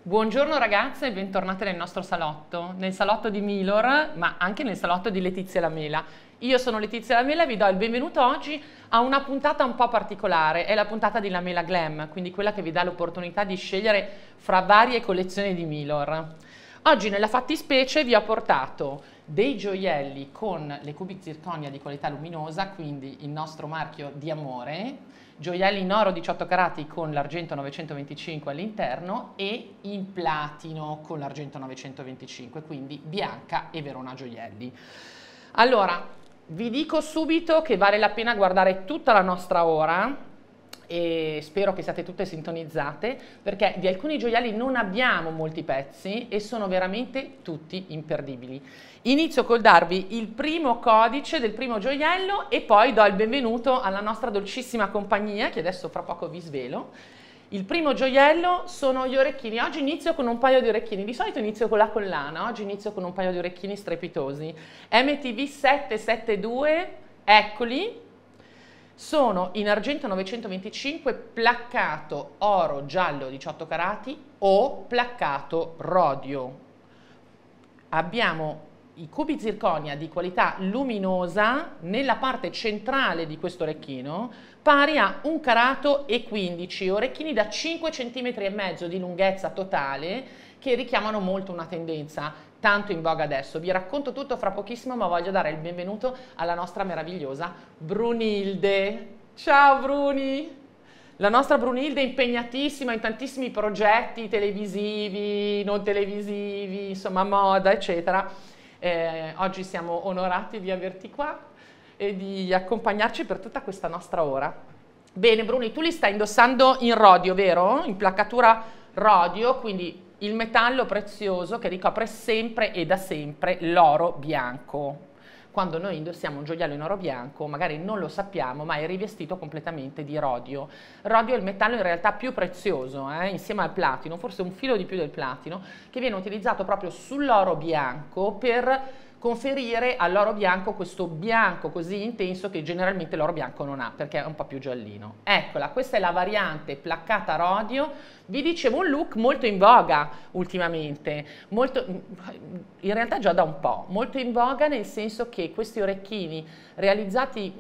Buongiorno ragazze e bentornate nel nostro salotto, nel salotto di Milor, ma anche nel salotto di Letizia Lamela. Io sono Letizia Lamela e vi do il benvenuto oggi a una puntata un po' particolare, è la puntata di Lamela Glam, quindi quella che vi dà l'opportunità di scegliere fra varie collezioni di Milor. Oggi nella fattispecie vi ho portato dei gioielli con le cubic zirconia di qualità luminosa, quindi il nostro marchio di amore, gioielli in oro 18 carati con l'argento 925 all'interno e in platino con l'argento 925, quindi Bianca e Verona Gioielli. Allora, vi dico subito che vale la pena guardare tutta la nostra ora e spero che siate tutte sintonizzate perché di alcuni gioielli non abbiamo molti pezzi e sono veramente tutti imperdibili. Inizio col darvi il primo codice del primo gioiello e poi do il benvenuto alla nostra dolcissima compagnia che adesso fra poco vi svelo. Il primo gioiello sono gli orecchini. Oggi inizio con un paio di orecchini, di solito inizio con la collana, oggi inizio con un paio di orecchini strepitosi. MTV 772, eccoli. Sono in argento 925 placcato oro giallo 18 carati o placcato rodio. Abbiamo i cubi zirconia di qualità luminosa nella parte centrale di questo orecchino pari a 1 carato e 15, orecchini da 5,5 cm di lunghezza totale che richiamano molto una tendenza tanto in voga adesso. Vi racconto tutto fra pochissimo, ma voglio dare il benvenuto alla nostra meravigliosa Brunilde. Ciao Bruni! La nostra Brunilde è impegnatissima in tantissimi progetti televisivi, non televisivi, insomma moda, eccetera. Oggi siamo onorati di averti qua e di accompagnarci per tutta questa nostra ora. Bene Bruni, tu li stai indossando in rodio, vero? In placcatura rodio, quindi il metallo prezioso che ricopre sempre e da sempre l'oro bianco. Quando noi indossiamo un gioiello in oro bianco, magari non lo sappiamo, ma è rivestito completamente di rodio. Rodio è il metallo in realtà più prezioso, insieme al platino, forse un filo di più del platino, che viene utilizzato proprio sull'oro bianco per conferire all'oro bianco questo bianco così intenso che generalmente l'oro bianco non ha, perché è un po' più giallino. Eccola, questa è la variante placcata rodio. Vi dicevo un look molto in voga ultimamente, in realtà già da un po', molto in voga nel senso che questi orecchini realizzati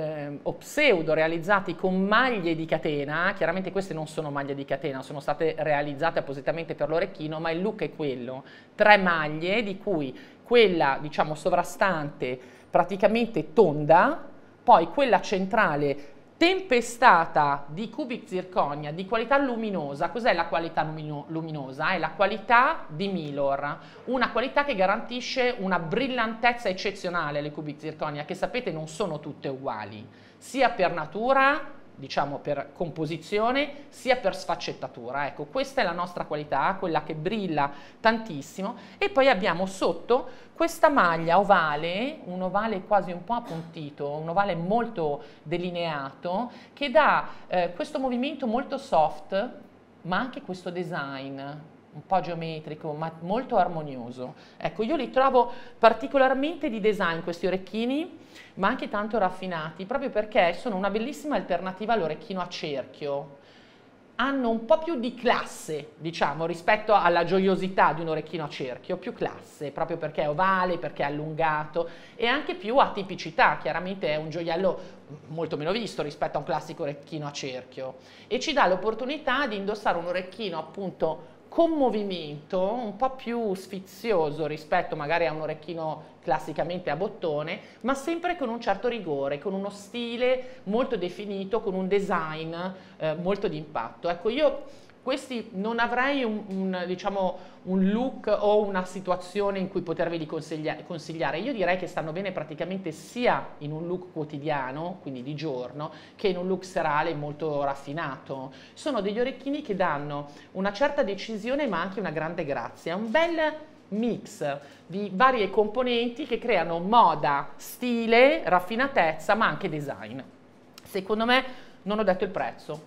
o pseudo realizzati con maglie di catena, chiaramente queste non sono maglie di catena, sono state realizzate appositamente per l'orecchino, ma il look è quello, 3 maglie di cui quella diciamo sovrastante praticamente tonda, poi quella centrale tempestata di cubic zirconia di qualità luminosa. Cos'è la qualità luminosa? È la qualità di Milor, una qualità che garantisce una brillantezza eccezionale alle cubic zirconia, che sapete non sono tutte uguali, sia per natura, diciamo per composizione, sia per sfaccettatura. Ecco, questa è la nostra qualità, quella che brilla tantissimo. E poi abbiamo sotto questa maglia ovale, un ovale quasi un po' appuntito, un ovale molto delineato, che dà questo movimento molto soft, ma anche questo design un po' geometrico, ma molto armonioso. Ecco, io li trovo particolarmente di design questi orecchini, ma anche tanto raffinati, proprio perché sono una bellissima alternativa all'orecchino a cerchio. Hanno un po' più di classe, diciamo, rispetto alla gioiosità di un orecchino a cerchio, più classe, proprio perché è ovale, perché è allungato e anche più atipicità. Chiaramente è un gioiello molto meno visto rispetto a un classico orecchino a cerchio e ci dà l'opportunità di indossare un orecchino appunto con movimento, un po' più sfizioso rispetto magari a un orecchino classicamente a bottone, ma sempre con un certo rigore, con uno stile molto definito, con un design molto di impatto. Ecco, io questi non avrei diciamo, un look o una situazione in cui poterveli consigliare. Io direi che stanno bene praticamente sia in un look quotidiano, quindi di giorno, che in un look serale molto raffinato. Sono degli orecchini che danno una certa decisione ma anche una grande grazia, un bel mix di varie componenti che creano moda, stile, raffinatezza ma anche design. Secondo me non ho detto il prezzo.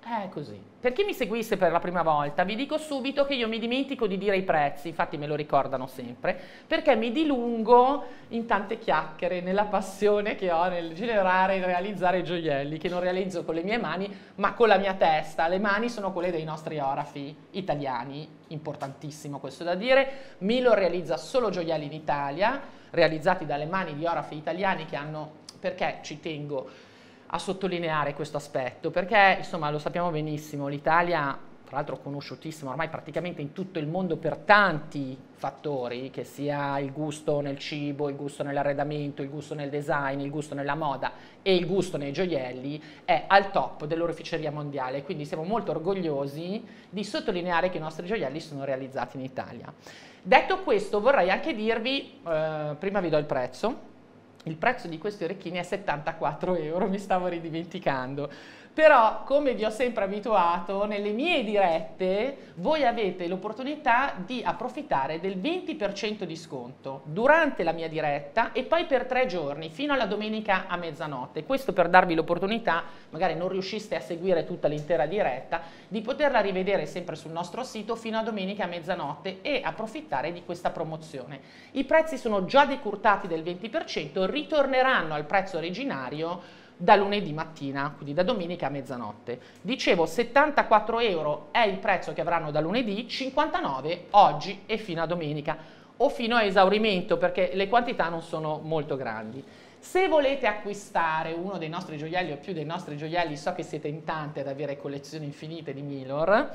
È così. Per chi mi seguisse per la prima volta, vi dico subito che io mi dimentico di dire i prezzi, infatti me lo ricordano sempre, perché mi dilungo in tante chiacchiere, nella passione che ho nel generare e realizzare gioielli, che non realizzo con le mie mani, ma con la mia testa. Le mani sono quelle dei nostri orafi italiani, importantissimo questo da dire. Milo realizza solo gioielli in Italia, realizzati dalle mani di orafi italiani che hanno, perché ci tengo a sottolineare questo aspetto, perché insomma lo sappiamo benissimo, l'Italia, tra l'altro conosciutissima ormai praticamente in tutto il mondo per tanti fattori, che sia il gusto nel cibo, il gusto nell'arredamento, il gusto nel design, il gusto nella moda e il gusto nei gioielli, è al top dell'oreficeria mondiale, quindi siamo molto orgogliosi di sottolineare che i nostri gioielli sono realizzati in Italia. Detto questo, vorrei anche dirvi, prima vi do il prezzo. Il prezzo di questi orecchini è 74 euro, mi stavo ridimenticando. Però, come vi ho sempre abituato, nelle mie dirette voi avete l'opportunità di approfittare del 20% di sconto durante la mia diretta e poi per 3 giorni, fino alla domenica a mezzanotte. Questo per darvi l'opportunità, magari non riusciste a seguire tutta l'intera diretta, di poterla rivedere sempre sul nostro sito fino a domenica a mezzanotte e approfittare di questa promozione. I prezzi sono già decurtati del 20%, ritorneranno al prezzo originario da lunedì mattina, quindi da domenica a mezzanotte. Dicevo, 74 euro è il prezzo che avranno da lunedì, 59 oggi e fino a domenica, o fino a esaurimento, perché le quantità non sono molto grandi. Se volete acquistare uno dei nostri gioielli o più dei nostri gioielli, so che siete in tante ad avere collezioni infinite di Milor,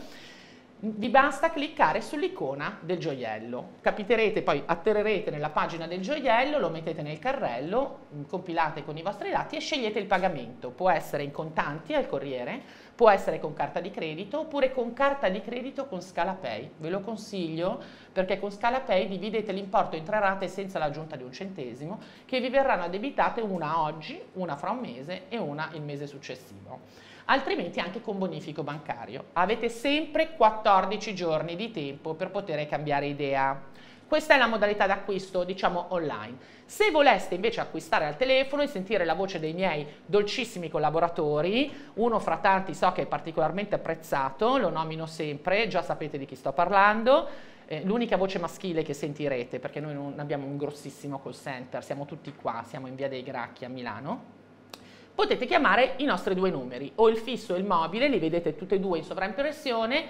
vi basta cliccare sull'icona del gioiello, capiterete, poi atterrerete nella pagina del gioiello, lo mettete nel carrello, compilate con i vostri dati e scegliete il pagamento. Può essere in contanti al corriere, può essere con carta di credito oppure con carta di credito con Scalapay. Ve lo consiglio perché con Scalapay dividete l'importo in 3 rate senza l'aggiunta di un centesimo, che vi verranno addebitate una oggi, una fra un mese e una il mese successivo. Altrimenti anche con bonifico bancario. Avete sempre 14 giorni di tempo per poter cambiare idea. Questa è la modalità d'acquisto, diciamo, online. Se voleste invece acquistare al telefono e sentire la voce dei miei dolcissimi collaboratori, uno fra tanti so che è particolarmente apprezzato, lo nomino sempre, già sapete di chi sto parlando, l'unica voce maschile che sentirete, perché noi non abbiamo un grossissimo call center, siamo tutti qua, siamo in via dei Gracchi a Milano. Potete chiamare i nostri 2 numeri, o il fisso e il mobile, li vedete tutti e 2 in sovraimpressione.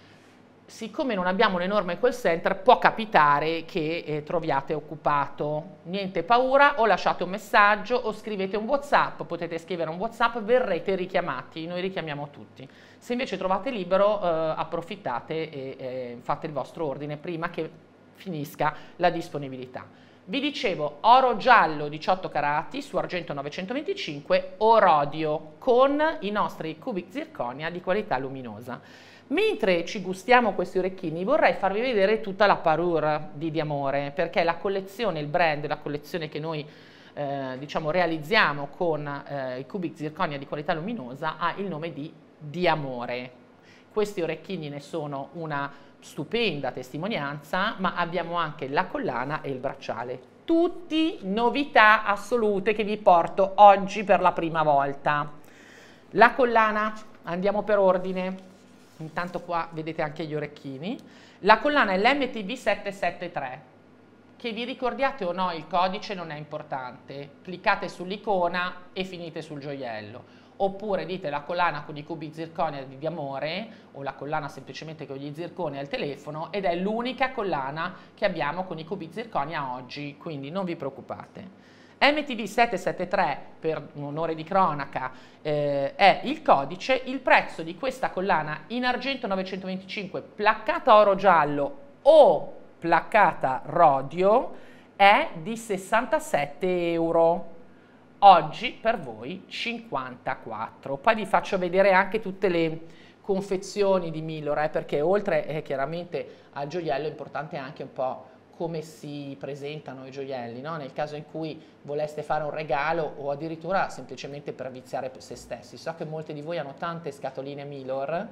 Siccome non abbiamo un enorme call center, può capitare che troviate occupato. Niente paura, o lasciate un messaggio o scrivete un WhatsApp, potete scrivere un WhatsApp, verrete richiamati, noi richiamiamo tutti. Se invece trovate libero, approfittate e fate il vostro ordine prima che finisca la disponibilità. Vi dicevo, oro giallo 18 carati su argento 925 o rodio con i nostri cubic zirconia di qualità luminosa. Mentre ci gustiamo questi orecchini vorrei farvi vedere tutta la parure di Diamore, perché la collezione, il brand, la collezione che noi diciamo realizziamo con i cubic zirconia di qualità luminosa ha il nome di Diamore. Questi orecchini ne sono una stupenda testimonianza, ma abbiamo anche la collana e il bracciale. Tutti novità assolute che vi porto oggi per la prima volta. La collana, andiamo per ordine, intanto qua vedete anche gli orecchini. La collana è l'MTV 773, che vi ricordiate o no il codice non è importante, cliccate sull'icona e finite sul gioiello. Oppure dite la collana con i cubi zirconia di Diamore o la collana semplicemente con gli zirconi al telefono ed è l'unica collana che abbiamo con i cubi zirconia oggi, quindi non vi preoccupate. MTV 773 per un onore di cronaca è il codice, il prezzo di questa collana in argento 925 placcata oro giallo o placcata rodio è di 67 euro. Oggi per voi 54. Poi vi faccio vedere anche tutte le confezioni di Milor, perché oltre chiaramente al gioiello è importante anche un po' come si presentano i gioielli, no? Nel caso in cui voleste fare un regalo o addirittura semplicemente per viziare se stessi. So che molti di voi hanno tante scatoline Milor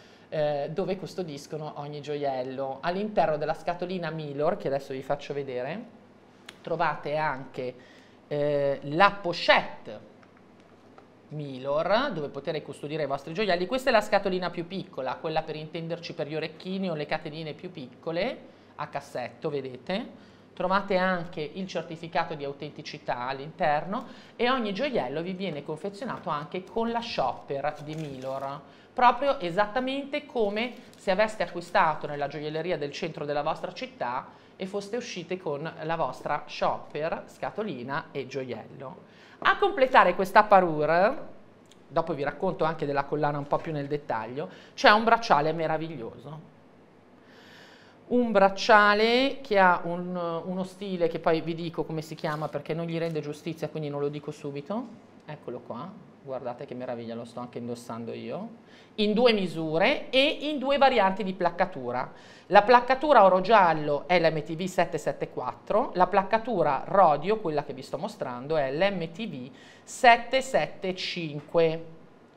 dove custodiscono ogni gioiello. All'interno della scatolina Milor, che adesso vi faccio vedere, trovate anche la pochette Milor, dove potete custodire i vostri gioielli. Questa è la scatolina più piccola, quella per intenderci per gli orecchini o le catenine più piccole, a cassetto, vedete. Trovate anche il certificato di autenticità all'interno e ogni gioiello vi viene confezionato anche con la shopper di Milor, proprio esattamente come se aveste acquistato nella gioielleria del centro della vostra città e foste uscite con la vostra shopper, scatolina e gioiello. A completare questa parure, dopo vi racconto anche della collana un po' più nel dettaglio, c'è un bracciale meraviglioso. Un bracciale che ha uno stile che poi vi dico come si chiama perché non gli rende giustizia, quindi non lo dico subito. Eccolo qua, guardate che meraviglia, lo sto anche indossando io. In 2 misure e in 2 varianti di placcatura. La placcatura oro-giallo è l'MTV 774, la placcatura rodio, quella che vi sto mostrando, è l'MTV 775.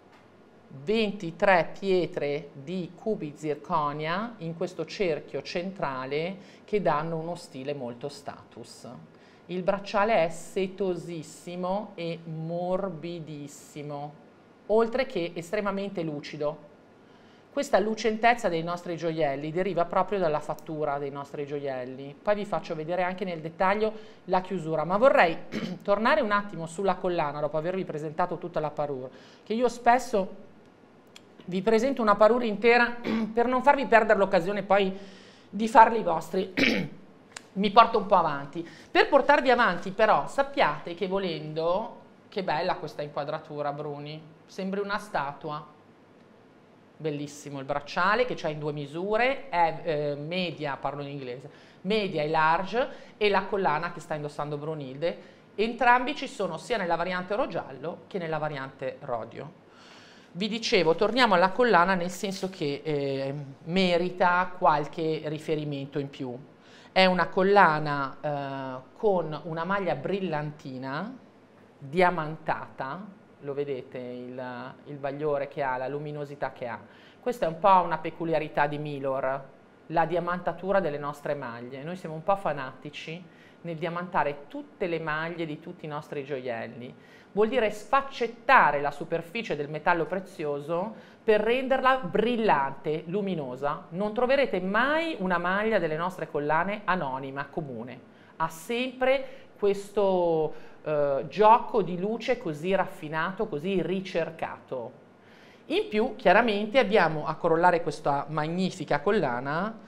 23 pietre di cubi zirconia in questo cerchio centrale che danno uno stile molto status. Il bracciale è setosissimo e morbidissimo, oltre che estremamente lucido. Questa lucentezza dei nostri gioielli deriva proprio dalla fattura dei nostri gioielli. Poi vi faccio vedere anche nel dettaglio la chiusura, ma vorrei tornare un attimo sulla collana dopo avervi presentato tutta la parure, che io spesso vi presento una parure intera per non farvi perdere l'occasione poi di farli vostri. Mi porto un po' avanti. Per portarvi avanti però sappiate che volendo, che bella questa inquadratura Bruni, sembri una statua. Bellissimo il bracciale che c'ha in 2 misure, è media, parlo in inglese, media e large, e la collana che sta indossando Brunilde. Entrambi ci sono sia nella variante oro giallo che nella variante rodio. Vi dicevo, torniamo alla collana nel senso che merita qualche riferimento in più. È una collana con una maglia brillantina, diamantata, lo vedete il bagliore che ha, la luminosità che ha. Questa è un po' una peculiarità di Milor, la diamantatura delle nostre maglie. Noi siamo un po' fanatici nel diamantare tutte le maglie di tutti i nostri gioielli. Vuol dire sfaccettare la superficie del metallo prezioso per renderla brillante, luminosa. Non troverete mai una maglia delle nostre collane anonima, comune. Ha sempre questo gioco di luce così raffinato, così ricercato. In più, chiaramente, abbiamo a corollare questa magnifica collana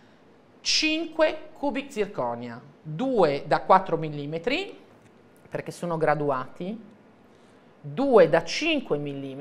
5 cubic zirconia, 2 da 4 mm, perché sono graduati, 2 da 5 mm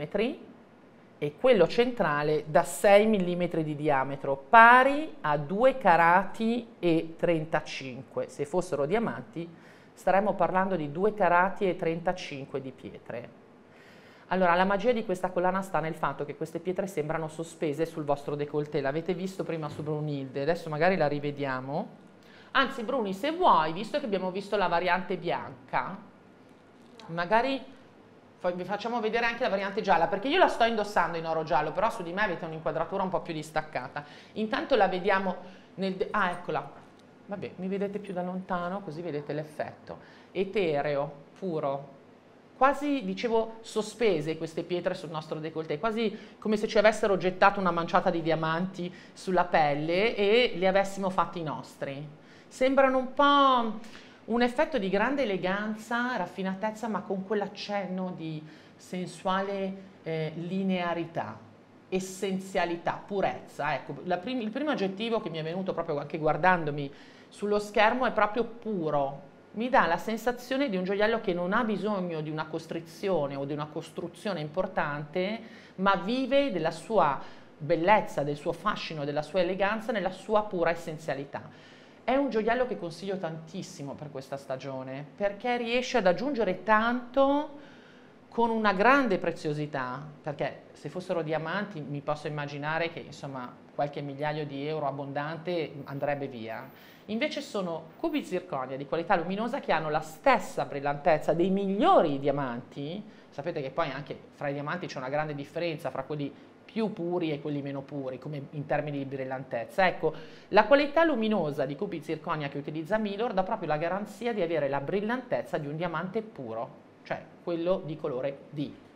e quello centrale da 6 mm di diametro, pari a 2 carati e 35. Se fossero diamanti staremmo parlando di 2 carati e 35 di pietre. Allora, la magia di questa collana sta nel fatto che queste pietre sembrano sospese sul vostro décolleté. L'avete visto prima su Brunilde, adesso magari la rivediamo. Anzi, Bruni, se vuoi, visto che abbiamo visto la variante bianca, magari vi facciamo vedere anche la variante gialla, perché io la sto indossando in oro giallo, però su di me avete un'inquadratura un po' più distaccata. Intanto la vediamo ah, eccola. Vabbè, mi vedete più da lontano, così vedete l'effetto. Etereo, puro. Quasi, dicevo, sospese queste pietre sul nostro décolleté, quasi come se ci avessero gettato una manciata di diamanti sulla pelle e li avessimo fatti nostri. Sembrano un po' un effetto di grande eleganza, raffinatezza, ma con quell'accenno di sensuale linearità, essenzialità, purezza. Ecco, il primo aggettivo che mi è venuto proprio anche guardandomi sullo schermo è proprio puro. Mi dà la sensazione di un gioiello che non ha bisogno di una costrizione o di una costruzione importante, ma vive della sua bellezza, del suo fascino, della sua eleganza nella sua pura essenzialità. È un gioiello che consiglio tantissimo per questa stagione, perché riesce ad aggiungere tanto con una grande preziosità, perché se fossero diamanti mi posso immaginare che insomma qualche migliaio di euro abbondante andrebbe via. Invece sono cubi zirconia di qualità luminosa che hanno la stessa brillantezza dei migliori diamanti. Sapete che poi anche fra i diamanti c'è una grande differenza fra quelli più puri e quelli meno puri, come in termini di brillantezza. Ecco, la qualità luminosa di cubi zirconia che utilizza Milor dà proprio la garanzia di avere la brillantezza di un diamante puro, cioè quello di colore D.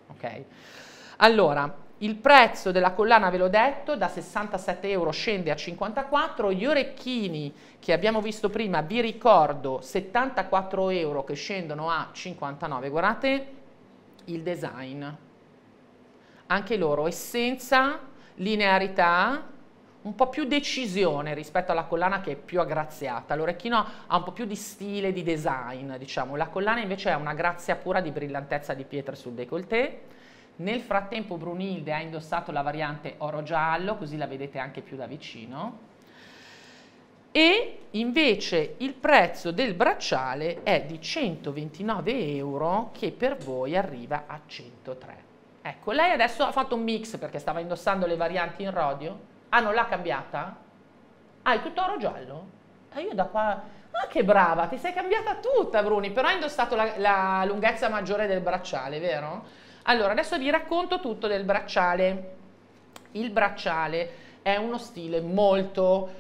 ok? Allora, il prezzo della collana ve l'ho detto, da 67 euro scende a 54, gli orecchini che abbiamo visto prima, vi ricordo, 74 euro che scendono a 59, guardate il design, anche loro essenza, linearità, un po' più decisione rispetto alla collana che è più aggraziata. L'orecchino ha un po' più di stile, di design, diciamo. La collana invece è una grazia pura di brillantezza di pietre sul décolleté. Nel frattempo Brunilde ha indossato la variante oro-giallo, così la vedete anche più da vicino. E invece il prezzo del bracciale è di 129 euro, che per voi arriva a 103. Ecco, lei adesso ha fatto un mix perché stava indossando le varianti in rodio. Ah, non l'ha cambiata? Ah, è tutto oro giallo? Io da qua... Ah, che brava, ti sei cambiata tutta, Bruni, però hai indossato la lunghezza maggiore del bracciale, vero? Allora, adesso vi racconto tutto del bracciale. Il bracciale è uno stile molto,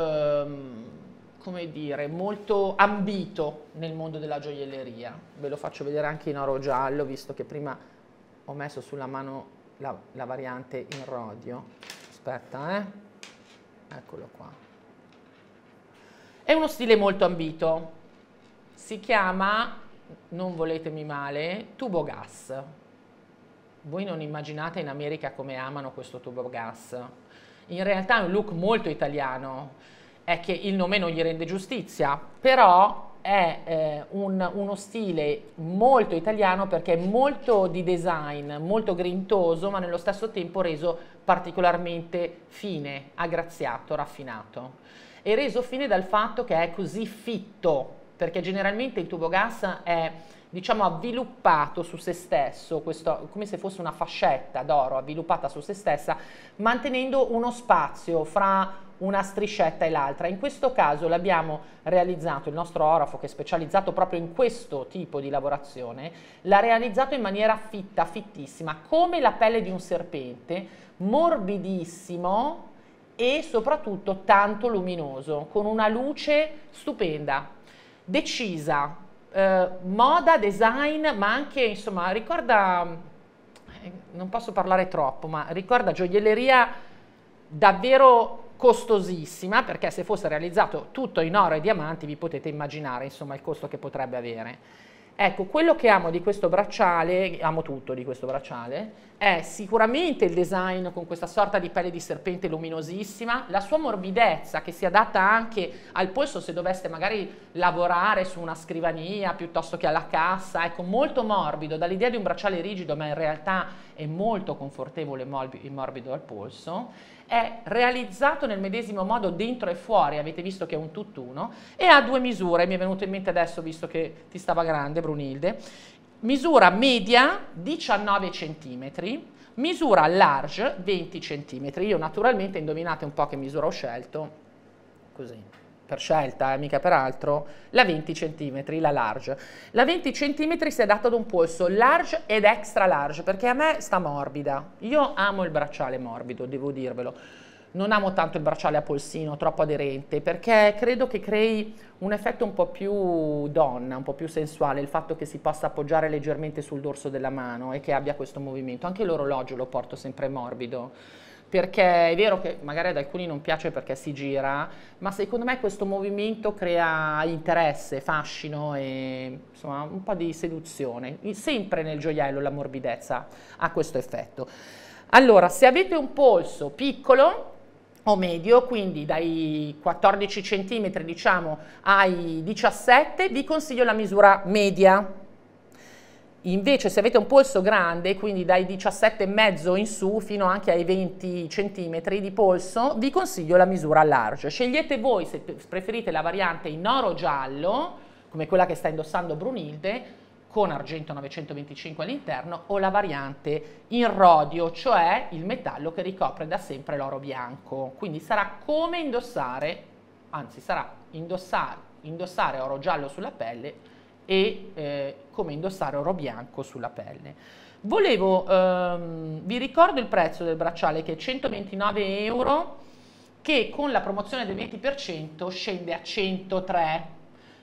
come dire, molto ambito nel mondo della gioielleria. Ve lo faccio vedere anche in oro giallo, visto che prima ho messo sulla mano la variante in rodio. Aspetta, eccolo qua. È uno stile molto ambito, si chiama, non voletemi male, tubo gas. Voi non immaginate in America come amano questo tubo gas. In realtà è un look molto italiano, è che il nome non gli rende giustizia, però è uno stile molto italiano perché è molto di design, molto grintoso, ma nello stesso tempo reso particolarmente fine, aggraziato, raffinato. E reso fine dal fatto che è così fitto, perché generalmente il tubo gas è, diciamo, avviluppato su se stesso, questo, come se fosse una fascetta d'oro avviluppata su se stessa, mantenendo uno spazio fra una striscetta e l'altra. In questo caso l'abbiamo realizzato, il nostro orafo che è specializzato proprio in questo tipo di lavorazione, l'ha realizzato in maniera fitta, fittissima, come la pelle di un serpente, morbidissimo e soprattutto tanto luminoso, con una luce stupenda, decisa, moda, design, ma anche, insomma, ricorda, non posso parlare troppo, ma ricorda gioielleria davvero costosissima, perché se fosse realizzato tutto in oro e diamanti vi potete immaginare, insomma, il costo che potrebbe avere. Ecco, quello che amo di questo bracciale, amo tutto di questo bracciale, è sicuramente il design con questa sorta di pelle di serpente luminosissima, la sua morbidezza che si adatta anche al polso se doveste magari lavorare su una scrivania piuttosto che alla cassa, ecco, molto morbido, dall'idea di un bracciale rigido, ma in realtà è molto confortevole e morbido al polso. È realizzato nel medesimo modo dentro e fuori, avete visto che è un tutt'uno, e ha due misure, mi è venuto in mente adesso visto che ti stava grande Brunilde, misura media 19 cm, misura large 20 cm, io naturalmente indovinate un po' che misura ho scelto, così, per scelta, mica per altro, la 20 cm, la large. La 20 cm si adatta ad un polso large ed extra large, perché a me sta morbida. Io amo il bracciale morbido, devo dirvelo. Non amo tanto il bracciale a polsino, troppo aderente, perché credo che crei un effetto un po' più donna, un po' più sensuale, il fatto che si possa appoggiare leggermente sul dorso della mano e che abbia questo movimento. Anche l'orologio lo porto sempre morbido, perché è vero che magari ad alcuni non piace perché si gira, ma secondo me questo movimento crea interesse, fascino e insomma un po' di seduzione. Sempre nel gioiello la morbidezza ha questo effetto. Allora, se avete un polso piccolo o medio, quindi dai 14 cm diciamo ai 17, vi consiglio la misura media. Invece se avete un polso grande, quindi dai 17,5 in su fino anche ai 20 cm di polso, vi consiglio la misura large. Scegliete voi se preferite la variante in oro giallo, come quella che sta indossando Brunilde, con argento 925 all'interno, o la variante in rodio, cioè il metallo che ricopre da sempre l'oro bianco. Quindi sarà come indossare, anzi sarà indossare oro giallo sulla pelle e come indossare oro bianco sulla pelle. Vi ricordo il prezzo del bracciale che è 129 euro, che con la promozione del 20% scende a 103.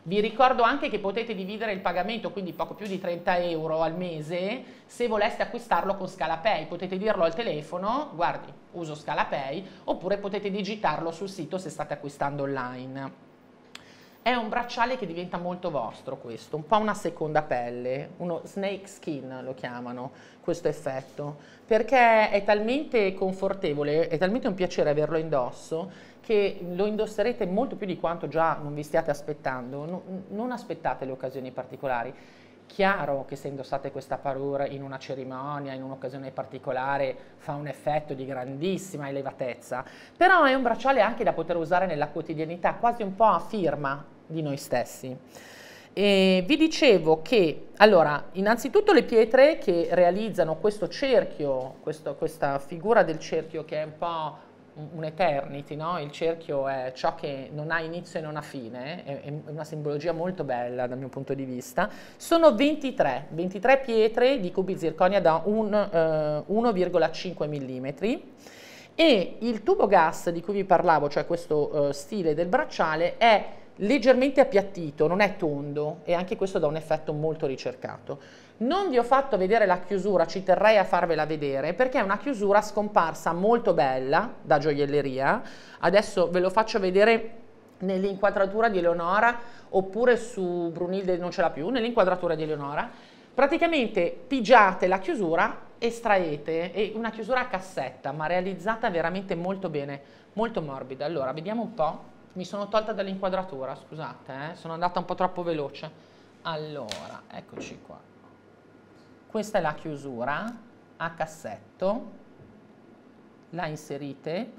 Vi ricordo anche che potete dividere il pagamento, quindi poco più di 30 euro al mese, se voleste acquistarlo con Scalapay. Potete dirlo al telefono, guardi, uso Scalapay, oppure potete digitarlo sul sito se state acquistando online. È un bracciale che diventa molto vostro questo, un po' una seconda pelle, uno snake skin lo chiamano questo effetto, perché è talmente confortevole, è talmente un piacere averlo indosso, che lo indosserete molto più di quanto già non vi stiate aspettando. Non aspettate le occasioni particolari. Chiaro che se indossate questa parure in una cerimonia, in un'occasione particolare, fa un effetto di grandissima elevatezza, però è un bracciale anche da poter usare nella quotidianità, quasi un po' a firma di noi stessi. E vi dicevo che, allora, innanzitutto le pietre che realizzano questo cerchio, questa figura del cerchio che è un po' un eternity, no? Il cerchio è ciò che non ha inizio e non ha fine, è una simbologia molto bella dal mio punto di vista. Sono 23 pietre di cubi zirconia da 1,5 mm e il tubo gas di cui vi parlavo, cioè questo stile del bracciale, è leggermente appiattito, non è tondo, e anche questo dà un effetto molto ricercato. Non vi ho fatto vedere la chiusura, ci terrei a farvela vedere perché è una chiusura scomparsa molto bella da gioielleria. Adesso ve lo faccio vedere nell'inquadratura di Eleonora, oppure su Brunilde non ce l'ha più, nell'inquadratura di Eleonora. Praticamente pigiate la chiusura, estraete, è una chiusura a cassetta ma realizzata veramente molto bene, molto morbida. Allora vediamo un po', mi sono tolta dall'inquadratura, scusate, sono andata un po' troppo veloce. Allora, eccoci qua. Questa è la chiusura a cassetto, la inserite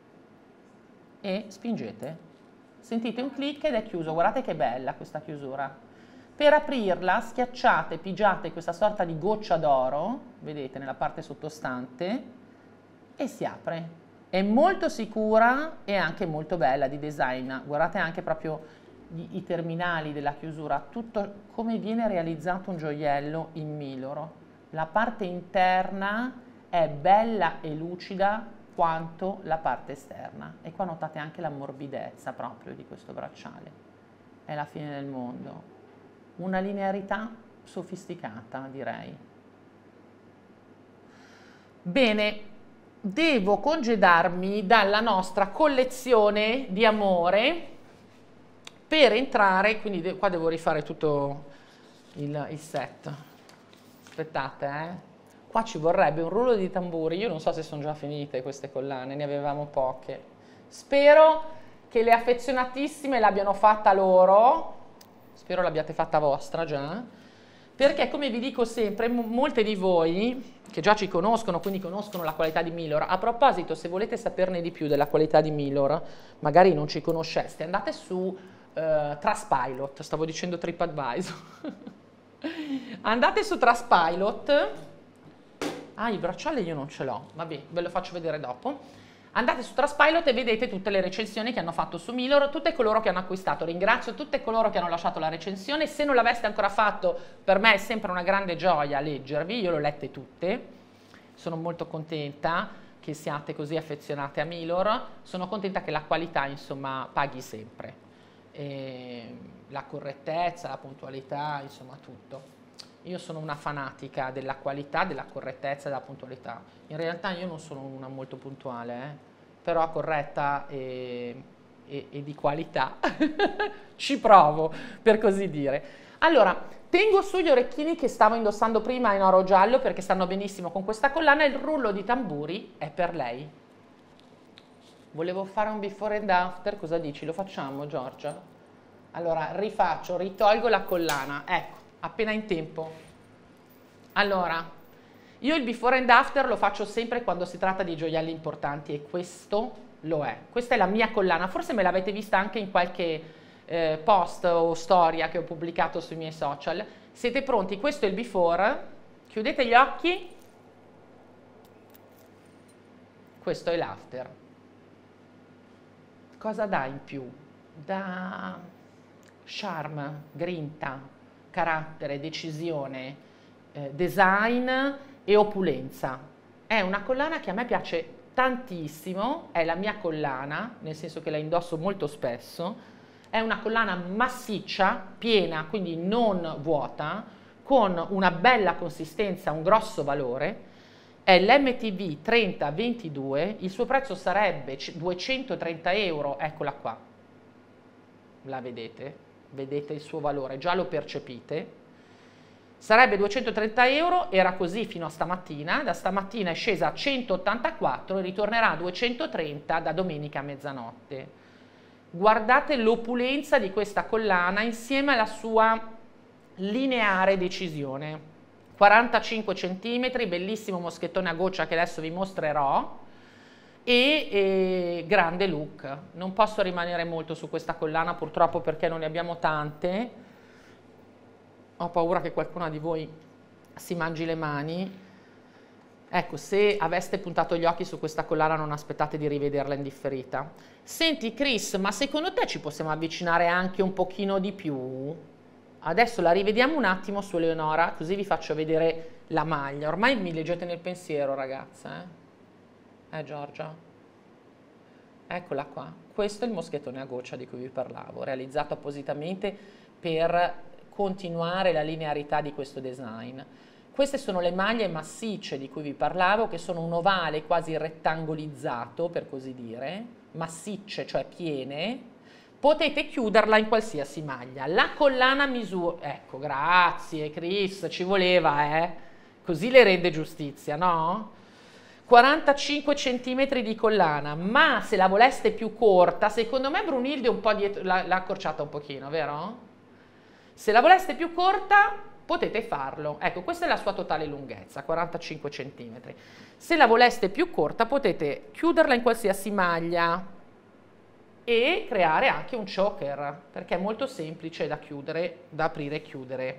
e spingete. Sentite un clic ed è chiuso, guardate che bella questa chiusura. Per aprirla schiacciate, pigiate questa sorta di goccia d'oro, vedete nella parte sottostante, e si apre. È molto sicura e anche molto bella di design, guardate anche proprio i terminali della chiusura, tutto come viene realizzato un gioiello in miloro. La parte interna è bella e lucida quanto la parte esterna, e qua notate anche la morbidezza proprio di questo bracciale. È la fine del mondo, una linearità sofisticata, direi. Bene, devo congedarmi dalla nostra collezione di amore per entrare, quindi qua devo rifare tutto il set. Aspettate, qua ci vorrebbe un rullo di tamburi. Io non so se sono già finite queste collane, ne avevamo poche. Spero che le affezionatissime l'abbiano fatta loro, spero l'abbiate fatta vostra già, perché come vi dico sempre, molte di voi che già ci conoscono, quindi conoscono la qualità di Milor. A proposito, se volete saperne di più della qualità di Milor, magari non ci conosceste, andate su Trustpilot, stavo dicendo TripAdvisor. Andate su Trustpilot. Ah, il bracciale io non ce l'ho, vabbè, ve lo faccio vedere dopo. Andate su Trustpilot e vedete tutte le recensioni che hanno fatto su Milor, tutte coloro che hanno acquistato. Ringrazio tutte coloro che hanno lasciato la recensione. Se non l'aveste ancora fatto, per me è sempre una grande gioia leggervi, io le ho lette tutte. Sono molto contenta che siate così affezionate a Milor, sono contenta che la qualità, insomma, paghi sempre. La correttezza, la puntualità, insomma tutto. Io sono una fanatica della qualità, della correttezza e della puntualità. In realtà io non sono una molto puntuale, però corretta e di qualità. Ci provo, per così dire. Allora, tengo su gli orecchini che stavo indossando prima in oro giallo perché stanno benissimo con questa collana, e il rullo di tamburi è per lei. Volevo fare un before and after, cosa dici? Lo facciamo, Giorgia? Allora, rifaccio, ritolgo la collana, ecco, appena in tempo. Allora, io il before and after lo faccio sempre quando si tratta di gioielli importanti, e questo lo è. Questa è la mia collana, forse me l'avete vista anche in qualche post o storia che ho pubblicato sui miei social. Siete pronti? Questo è il before, chiudete gli occhi, questo è l'after. Cosa dà in più? Dà charme, grinta, carattere, decisione, design e opulenza. È una collana che a me piace tantissimo, è la mia collana, nel senso che la indosso molto spesso, È una collana massiccia, piena, quindi non vuota, con una bella consistenza, un grosso valore. È l'MTV 3022, il suo prezzo sarebbe 230 euro, eccola qua, la vedete? Vedete il suo valore, già lo percepite. Sarebbe 230 euro, era così fino a stamattina, da stamattina è scesa a 184 e ritornerà a 230 da domenica a mezzanotte. Guardate l'opulenza di questa collana insieme alla sua lineare decisione. 45 cm, bellissimo moschettone a goccia che adesso vi mostrerò e grande look. Non posso rimanere molto su questa collana purtroppo perché non ne abbiamo tante. Ho paura che qualcuna di voi si mangi le mani. Ecco, se aveste puntato gli occhi su questa collana non aspettate di rivederla in differita. Senti Chris, ma secondo te ci possiamo avvicinare anche un pochino di più? Adesso la rivediamo un attimo su Eleonora, così vi faccio vedere la maglia. Ormai mi leggete nel pensiero, ragazze. Giorgia? Eccola qua. Questo è il moschettone a goccia di cui vi parlavo, realizzato appositamente per continuare la linearità di questo design. Queste sono le maglie massicce di cui vi parlavo, che sono un ovale quasi rettangolizzato, per così dire, massicce, cioè piene. Potete chiuderla in qualsiasi maglia. La collana misura, ecco, grazie Chris, ci voleva, così le rende giustizia, no? 45 cm di collana, ma se la voleste più corta, secondo me Brunilde un po' dietro, l'ha accorciata un pochino, vero? Se la voleste più corta potete farlo. Ecco, questa è la sua totale lunghezza, 45 cm. Se la voleste più corta potete chiuderla in qualsiasi maglia e creare anche un choker, perché è molto semplice da chiudere, da aprire e chiudere.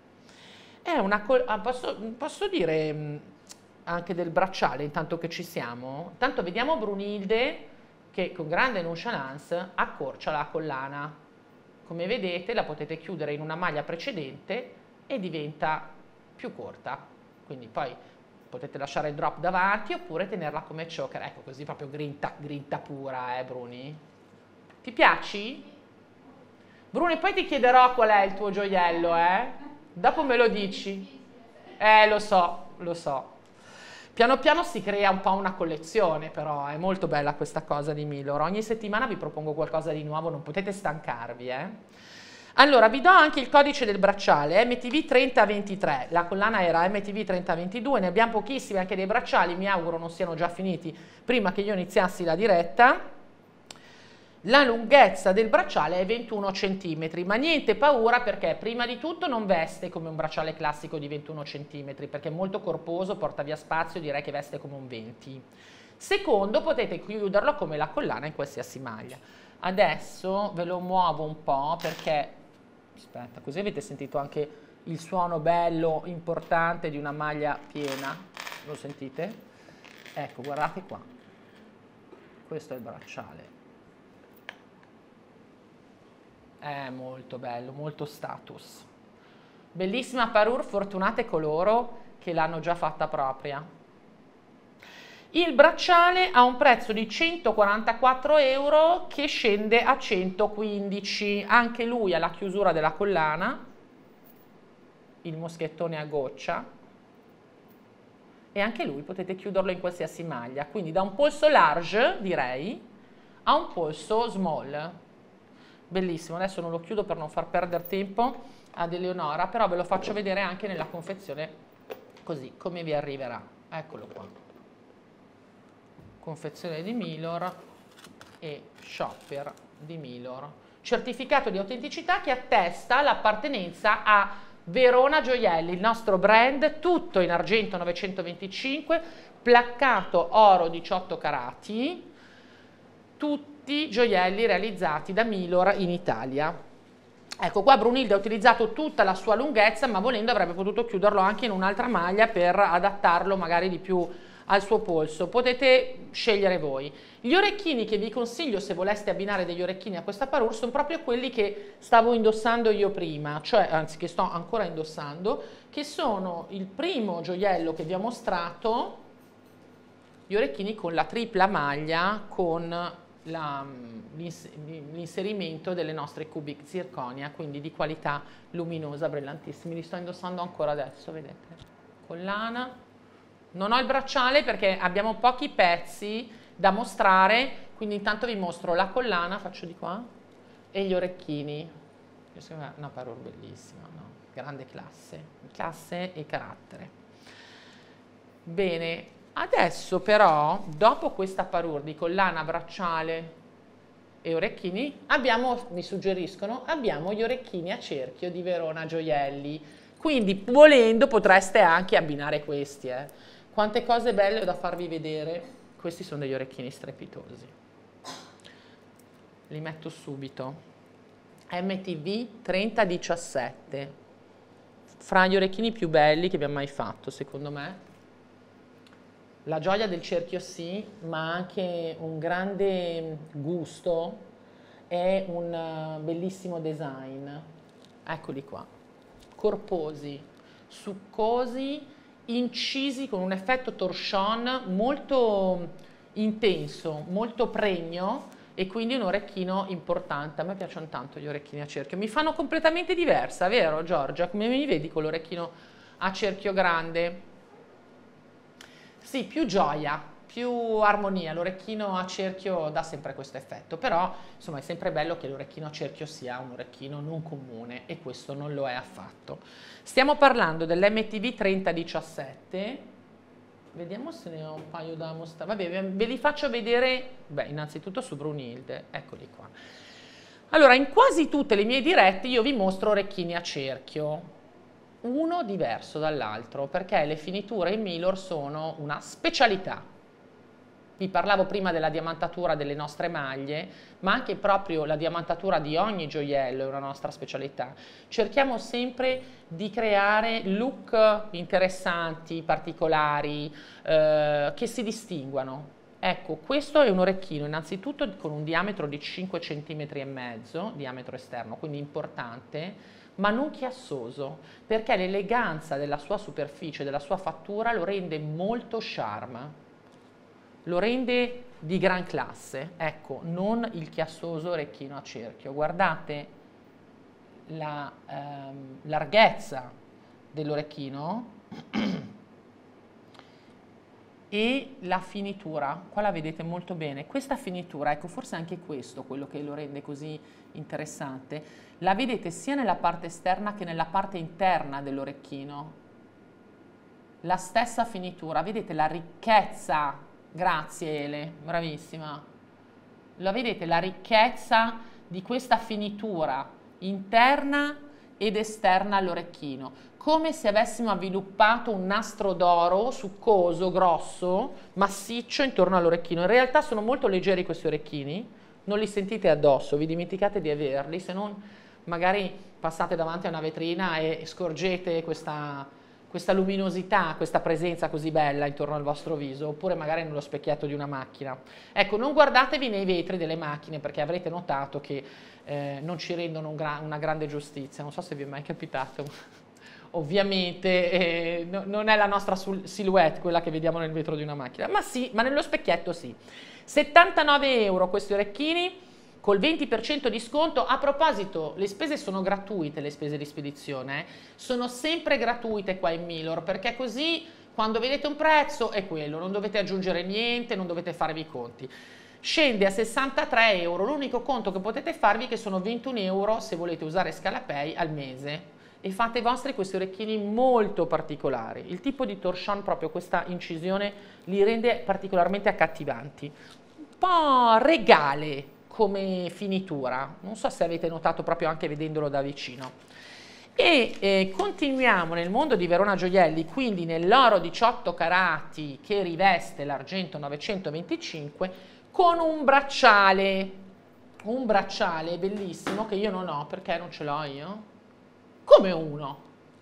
È una posso dire anche del bracciale, intanto che ci siamo? Tanto vediamo Brunilde che con grande nonchalance accorcia la collana. Come vedete la potete chiudere in una maglia precedente e diventa più corta. Quindi poi potete lasciare il drop davanti oppure tenerla come choker. Ecco, così proprio grinta, grinta pura, Bruni? Ti piaci? Bruni, poi ti chiederò qual è il tuo gioiello, Dopo me lo dici. Lo so, lo so. Piano piano si crea un po' una collezione, però è molto bella questa cosa di Milor. Ogni settimana vi propongo qualcosa di nuovo, non potete stancarvi, Allora, vi do anche il codice del bracciale, MTV 3023. La collana era MTV 3022, ne abbiamo pochissimi anche dei bracciali, mi auguro non siano già finiti prima che io iniziassi la diretta. La lunghezza del bracciale è 21 cm, ma niente paura perché prima di tutto non veste come un bracciale classico di 21 cm, perché è molto corposo, porta via spazio, direi che veste come un 20. Secondo, potete chiuderlo come la collana in qualsiasi maglia. Adesso ve lo muovo un po' perché, aspetta, così avete sentito anche il suono bello, importante di una maglia piena. Lo sentite? Ecco, guardate qua. Questo è il bracciale. È molto bello, molto status. Bellissima parure, fortunate coloro che l'hanno già fatta propria. Il bracciale ha un prezzo di 144 euro che scende a 115. Anche lui ha la chiusura della collana, il moschettone a goccia, e anche lui potete chiuderlo in qualsiasi maglia. Quindi da un polso large, direi, a un polso small. Bellissimo, adesso non lo chiudo per non far perdere tempo ad Eleonora, però ve lo faccio vedere anche nella confezione così, come vi arriverà. Eccolo qua. Confezione di Milor e shopper di Milor. Certificato di autenticità che attesta l'appartenenza a Verona Gioielli, il nostro brand, tutto in argento 925, placcato oro 18 carati, tutti gioielli realizzati da Milor in Italia. Ecco, qua Brunilde ha utilizzato tutta la sua lunghezza, ma volendo avrebbe potuto chiuderlo anche in un'altra maglia per adattarlo magari di più al suo polso. Potete scegliere voi. Gli orecchini che vi consiglio se voleste abbinare degli orecchini a questa parure sono proprio quelli che stavo indossando io prima, cioè anzi che sto ancora indossando, che sono il primo gioiello che vi ho mostrato, gli orecchini con la tripla maglia con l'inserimento delle nostre cubic zirconia, quindi di qualità luminosa, brillantissimi. Li sto indossando ancora adesso, vedete? Collana. Non ho il bracciale perché abbiamo pochi pezzi da mostrare, quindi intanto vi mostro la collana, faccio di qua, e gli orecchini. Questa è una parure bellissima, no? Grande classe e carattere. Bene, adesso però, dopo questa parure di collana, bracciale e orecchini, mi suggeriscono, abbiamo gli orecchini a cerchio di Verona Gioielli. Quindi, volendo, potreste anche abbinare questi. Quante cose belle ho da farvi vedere. Questi sono degli orecchini strepitosi. Li metto subito. MTV 3017, fra gli orecchini più belli che abbiamo mai fatto, secondo me. La gioia del cerchio sì, ma anche un grande gusto e un bellissimo design. Eccoli qua, corposi, succosi, incisi con un effetto torchon molto intenso, molto pregno, e quindi un orecchino importante. A me piacciono tanto gli orecchini a cerchio, mi fanno completamente diversa, vero Giorgia? Come mi vedi con l'orecchino a cerchio grande? Sì, più gioia, più armonia, l'orecchino a cerchio dà sempre questo effetto, però insomma è sempre bello che l'orecchino a cerchio sia un orecchino non comune, e questo non lo è affatto. Stiamo parlando dell'MTV 3017. Vediamo se ne ho un paio da mostrare. Vabbè, ve li faccio vedere, innanzitutto su Brunilde, eccoli qua. Allora, in quasi tutte le mie dirette io vi mostro orecchini a cerchio, uno diverso dall'altro, perché le finiture in Milor sono una specialità. Vi parlavo prima della diamantatura delle nostre maglie, ma anche proprio la diamantatura di ogni gioiello è una nostra specialità. Cerchiamo sempre di creare look interessanti, particolari, che si distinguano. Ecco, questo è un orecchino innanzitutto con un diametro di 5 cm e mezzo, diametro esterno, quindi importante, ma non chiassoso, perché l'eleganza della sua superficie, della sua fattura lo rende molto charme. Lo rende di gran classe, ecco, non il chiassoso orecchino a cerchio. Guardate la larghezza dell'orecchino e la finitura, qua la vedete molto bene. Questa finitura, ecco, forse anche questo quello che lo rende così interessante, la vedete sia nella parte esterna che nella parte interna dell'orecchino. La stessa finitura, vedete la ricchezza. Grazie Ele, bravissima. La vedete la ricchezza di questa finitura interna ed esterna all'orecchino, come se avessimo avviluppato un nastro d'oro succoso, grosso, massiccio intorno all'orecchino. In realtà sono molto leggeri questi orecchini, non li sentite addosso, vi dimenticate di averli, se non magari passate davanti a una vetrina e scorgete questa luminosità, questa presenza così bella intorno al vostro viso, oppure magari nello specchietto di una macchina. Ecco, non guardatevi nei vetri delle macchine, perché avrete notato che non ci rendono una grande giustizia. Non so se vi è mai capitato. Ovviamente non è la nostra silhouette quella che vediamo nel vetro di una macchina, ma sì, ma nello specchietto sì. 79 euro questi orecchini, col 20% di sconto. A proposito, le spese sono gratuite, le spese di spedizione, sono sempre gratuite qua in Milor, perché così quando vedete un prezzo è quello, non dovete aggiungere niente, non dovete farvi i conti. Scende a 63 euro, l'unico conto che potete farvi è che sono 21 euro se volete usare Scalapay al mese, e fate vostri questi orecchini molto particolari. Il tipo di torchon, proprio questa incisione, li rende particolarmente accattivanti, un po' regale come finitura, non so se avete notato proprio anche vedendolo da vicino. E continuiamo nel mondo di Verona Gioielli, quindi nell'oro 18 carati che riveste l'argento 925, con un bracciale bellissimo che io non ho, perché non ce l'ho io. Come uno?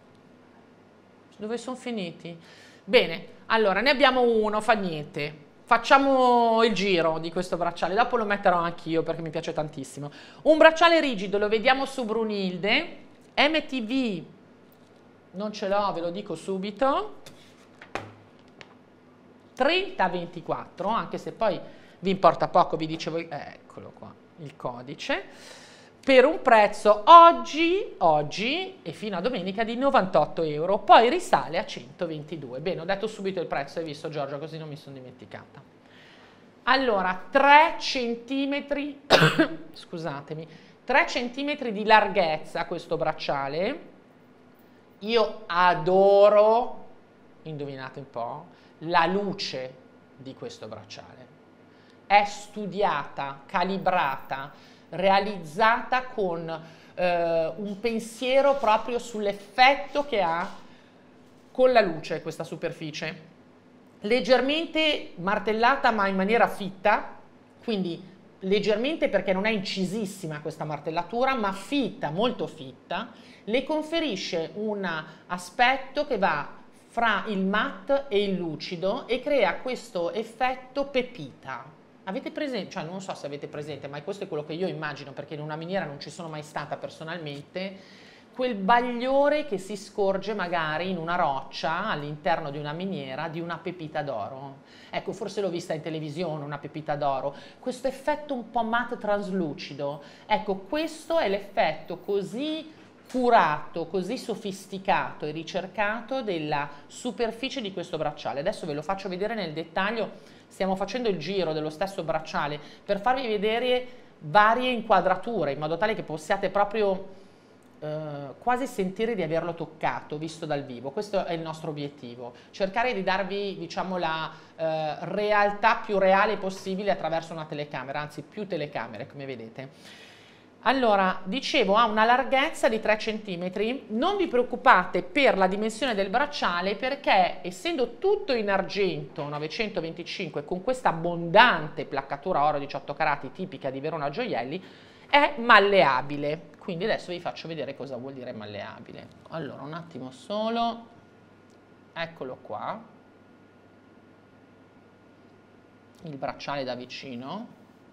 Dove sono finiti? Bene, allora ne abbiamo uno, fa niente. Facciamo il giro di questo bracciale, dopo lo metterò anch'io perché mi piace tantissimo. Un bracciale rigido, lo vediamo su Brunilde, MTV, non ce l'ho, ve lo dico subito, 30-24, anche se poi vi importa poco, vi dicevo, eccolo qua, il codice, per un prezzo oggi e fino a domenica di 98 euro, poi risale a 122. Bene, ho detto subito il prezzo, hai visto Giorgio, così non mi sono dimenticata. Allora, 3 centimetri, scusatemi, 3 centimetri di larghezza questo bracciale. Io adoro, indovinate un po', la luce di questo bracciale. È studiata, calibrata, realizzata con un pensiero proprio sull'effetto che ha con la luce questa superficie. Leggermente martellata ma in maniera fitta, quindi leggermente perché non è incisissima questa martellatura, ma fitta, molto fitta, le conferisce un aspetto che va fra il matte e il lucido e crea questo effetto pepita. Avete presente? Cioè non so se avete presente, ma questo è quello che io immagino perché in una miniera non ci sono mai stata personalmente, quel bagliore che si scorge magari in una roccia all'interno di una miniera di una pepita d'oro. Ecco, forse l'ho vista in televisione, una pepita d'oro. Questo effetto un po' matte traslucido. Ecco, questo è l'effetto così curato, così sofisticato e ricercato della superficie di questo bracciale. Adesso ve lo faccio vedere nel dettaglio, stiamo facendo il giro dello stesso bracciale per farvi vedere varie inquadrature in modo tale che possiate proprio quasi sentire di averlo toccato, visto dal vivo. Questo è il nostro obiettivo, cercare di darvi, diciamo, la realtà più reale possibile attraverso una telecamera, anzi più telecamere, come vedete. Allora, dicevo, ha una larghezza di 3 cm, non vi preoccupate per la dimensione del bracciale perché essendo tutto in argento 925 con questa abbondante placcatura oro 18 carati tipica di Verona Gioielli, è malleabile. Quindi adesso vi faccio vedere cosa vuol dire malleabile. Allora, un attimo solo, eccolo qua, il bracciale da vicino.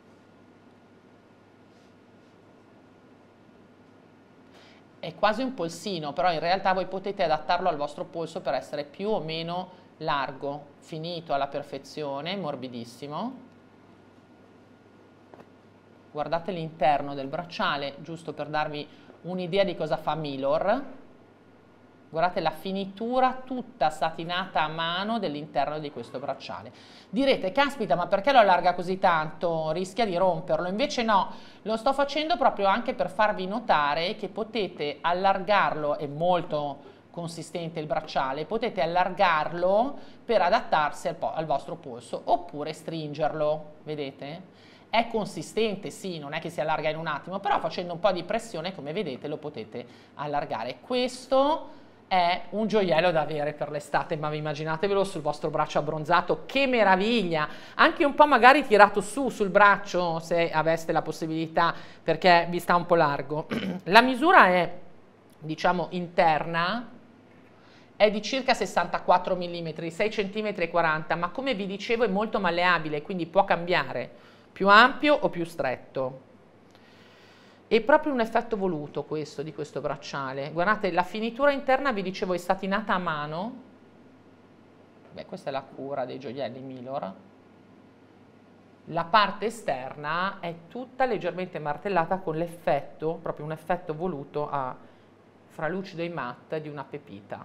È quasi un polsino, però in realtà voi potete adattarlo al vostro polso per essere più o meno largo, finito alla perfezione, morbidissimo. Guardate l'interno del bracciale, giusto per darvi un'idea di cosa fa Milor. Guardate la finitura tutta satinata a mano dell'interno di questo bracciale. Direte, caspita, ma perché lo allarga così tanto? Rischia di romperlo. Invece no, lo sto facendo proprio anche per farvi notare che potete allargarlo, è molto consistente il bracciale, potete allargarlo per adattarsi al vostro polso oppure stringerlo, vedete? È consistente, sì, non è che si allarga in un attimo, però facendo un po' di pressione, come vedete, lo potete allargare. Questo è un gioiello da avere per l'estate, ma immaginatevelo sul vostro braccio abbronzato, che meraviglia! Anche un po' magari tirato su sul braccio, se aveste la possibilità, perché vi sta un po' largo. La misura è, diciamo, interna, è di circa 64 mm, 6 cm e 40, ma come vi dicevo è molto malleabile, quindi può cambiare. Più ampio o più stretto. È proprio un effetto voluto questo di questo bracciale. Guardate, la finitura interna vi dicevo è satinata a mano. Beh, questa è la cura dei gioielli Milor. La parte esterna è tutta leggermente martellata con l'effetto, proprio un effetto voluto fra lucido e matte di una pepita.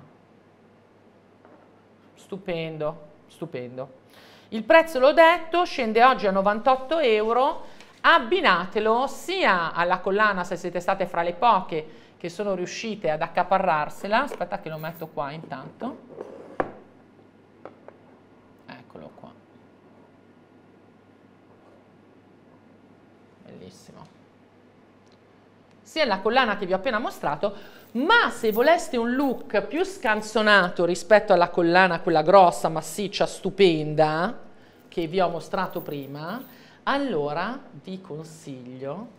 Stupendo, stupendo. Il prezzo, l'ho detto, scende oggi a 98 euro, abbinatelo sia alla collana se siete state fra le poche che sono riuscite ad accaparrarsela, aspetta che lo metto qua intanto, eccolo qua, bellissimo, sia la collana che vi ho appena mostrato, ma se voleste un look più scanzonato rispetto alla collana, quella grossa, massiccia, stupenda, che vi ho mostrato prima, allora vi consiglio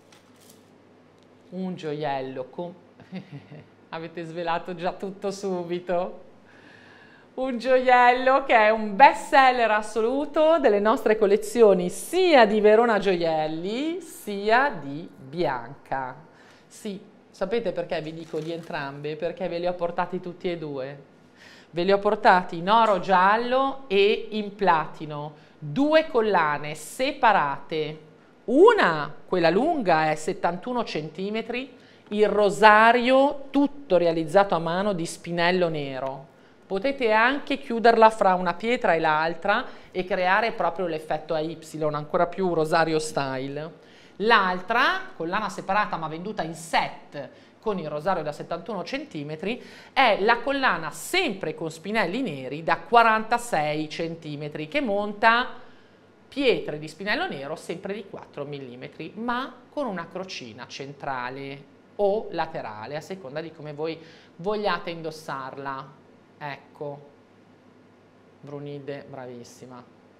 un gioiello con... avete svelato già tutto subito. Un gioiello che è un best seller assoluto delle nostre collezioni, sia di Verona Gioielli, sia di Bianca. Sì. Sapete perché vi dico di entrambe? Perché ve li ho portati tutti e due. Ve li ho portati in oro giallo e in platino. 2 collane separate, una, quella lunga, è 71 cm, il rosario tutto realizzato a mano di spinello nero. Potete anche chiuderla fra una pietra e l'altra e creare proprio l'effetto a Y, ancora più rosario style. L'altra, collana separata ma venduta in set con il rosario da 71 cm, è la collana sempre con spinelli neri da 46 cm che monta pietre di spinello nero sempre di 4 mm, ma con una crocina centrale o laterale a seconda di come voi vogliate indossarla. Ecco, Brunilde, bravissima.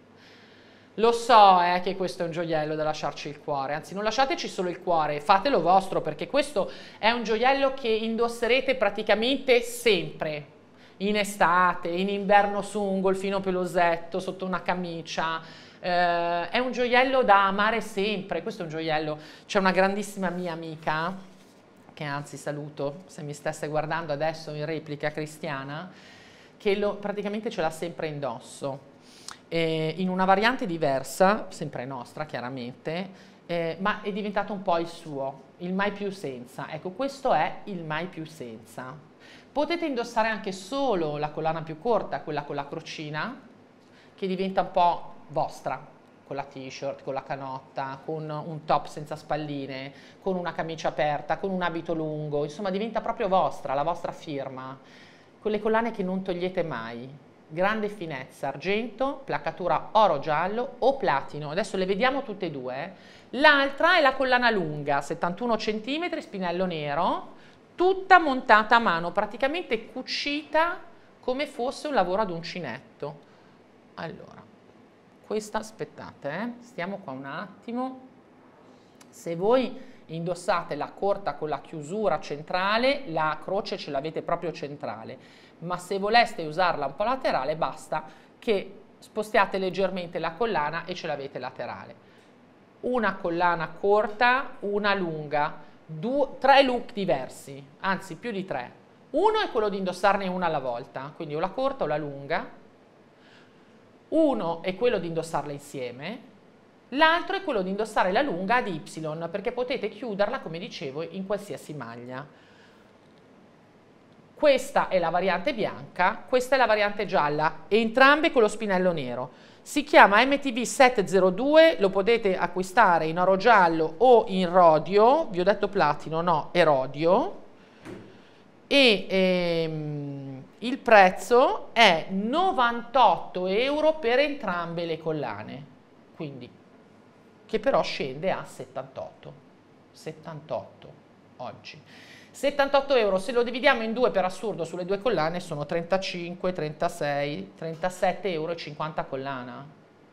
Lo so che questo è un gioiello da lasciarci il cuore, anzi non lasciateci solo il cuore, fatelo vostro, perché questo è un gioiello che indosserete praticamente sempre, in estate, in inverno su un golfino pelosetto, sotto una camicia. È un gioiello da amare sempre. Questo è un gioiello, c'è una grandissima mia amica, che anzi saluto se mi stesse guardando adesso in replica, Cristiana, che praticamente ce l'ha sempre indosso. In una variante diversa, sempre nostra chiaramente, ma è diventato un po' il suo, il mai più senza. Ecco, questo è il mai più senza. Potete indossare anche solo la collana più corta, quella con la crocina, che diventa un po' vostra, con la t-shirt, con la canotta, con un top senza spalline, con una camicia aperta, con un abito lungo, insomma diventa proprio vostra, la vostra firma. Quelle collane che non togliete mai. Grande finezza, argento, placcatura oro-giallo o platino. Adesso le vediamo tutte e due. L'altra è la collana lunga, 71 cm, spinello nero, tutta montata a mano, praticamente cucita come fosse un lavoro ad uncinetto. Allora, questa, aspettate, stiamo qua un attimo. Se voi indossate la corta con la chiusura centrale, la croce ce l'avete proprio centrale. Ma se voleste usarla un po' laterale basta che spostiate leggermente la collana e ce l'avete laterale. Una collana corta, una lunga, tre look diversi, anzi più di 3. Uno è quello di indossarne una alla volta, quindi o la corta o la lunga. Uno è quello di indossarla insieme. L'altro è quello di indossare la lunga ad Y, perché potete chiuderla, come dicevo, in qualsiasi maglia. Questa è la variante bianca, questa è la variante gialla, entrambe con lo spinello nero. Si chiama MTV 702, lo potete acquistare in oro giallo o in rodio, vi ho detto platino, no, è rodio. E il prezzo è 98 euro per entrambe le collane, quindi, che però scende a 78 oggi. 78 euro, se lo dividiamo in due per assurdo sulle due collane sono 35, 36, 37 euro e 50 collana.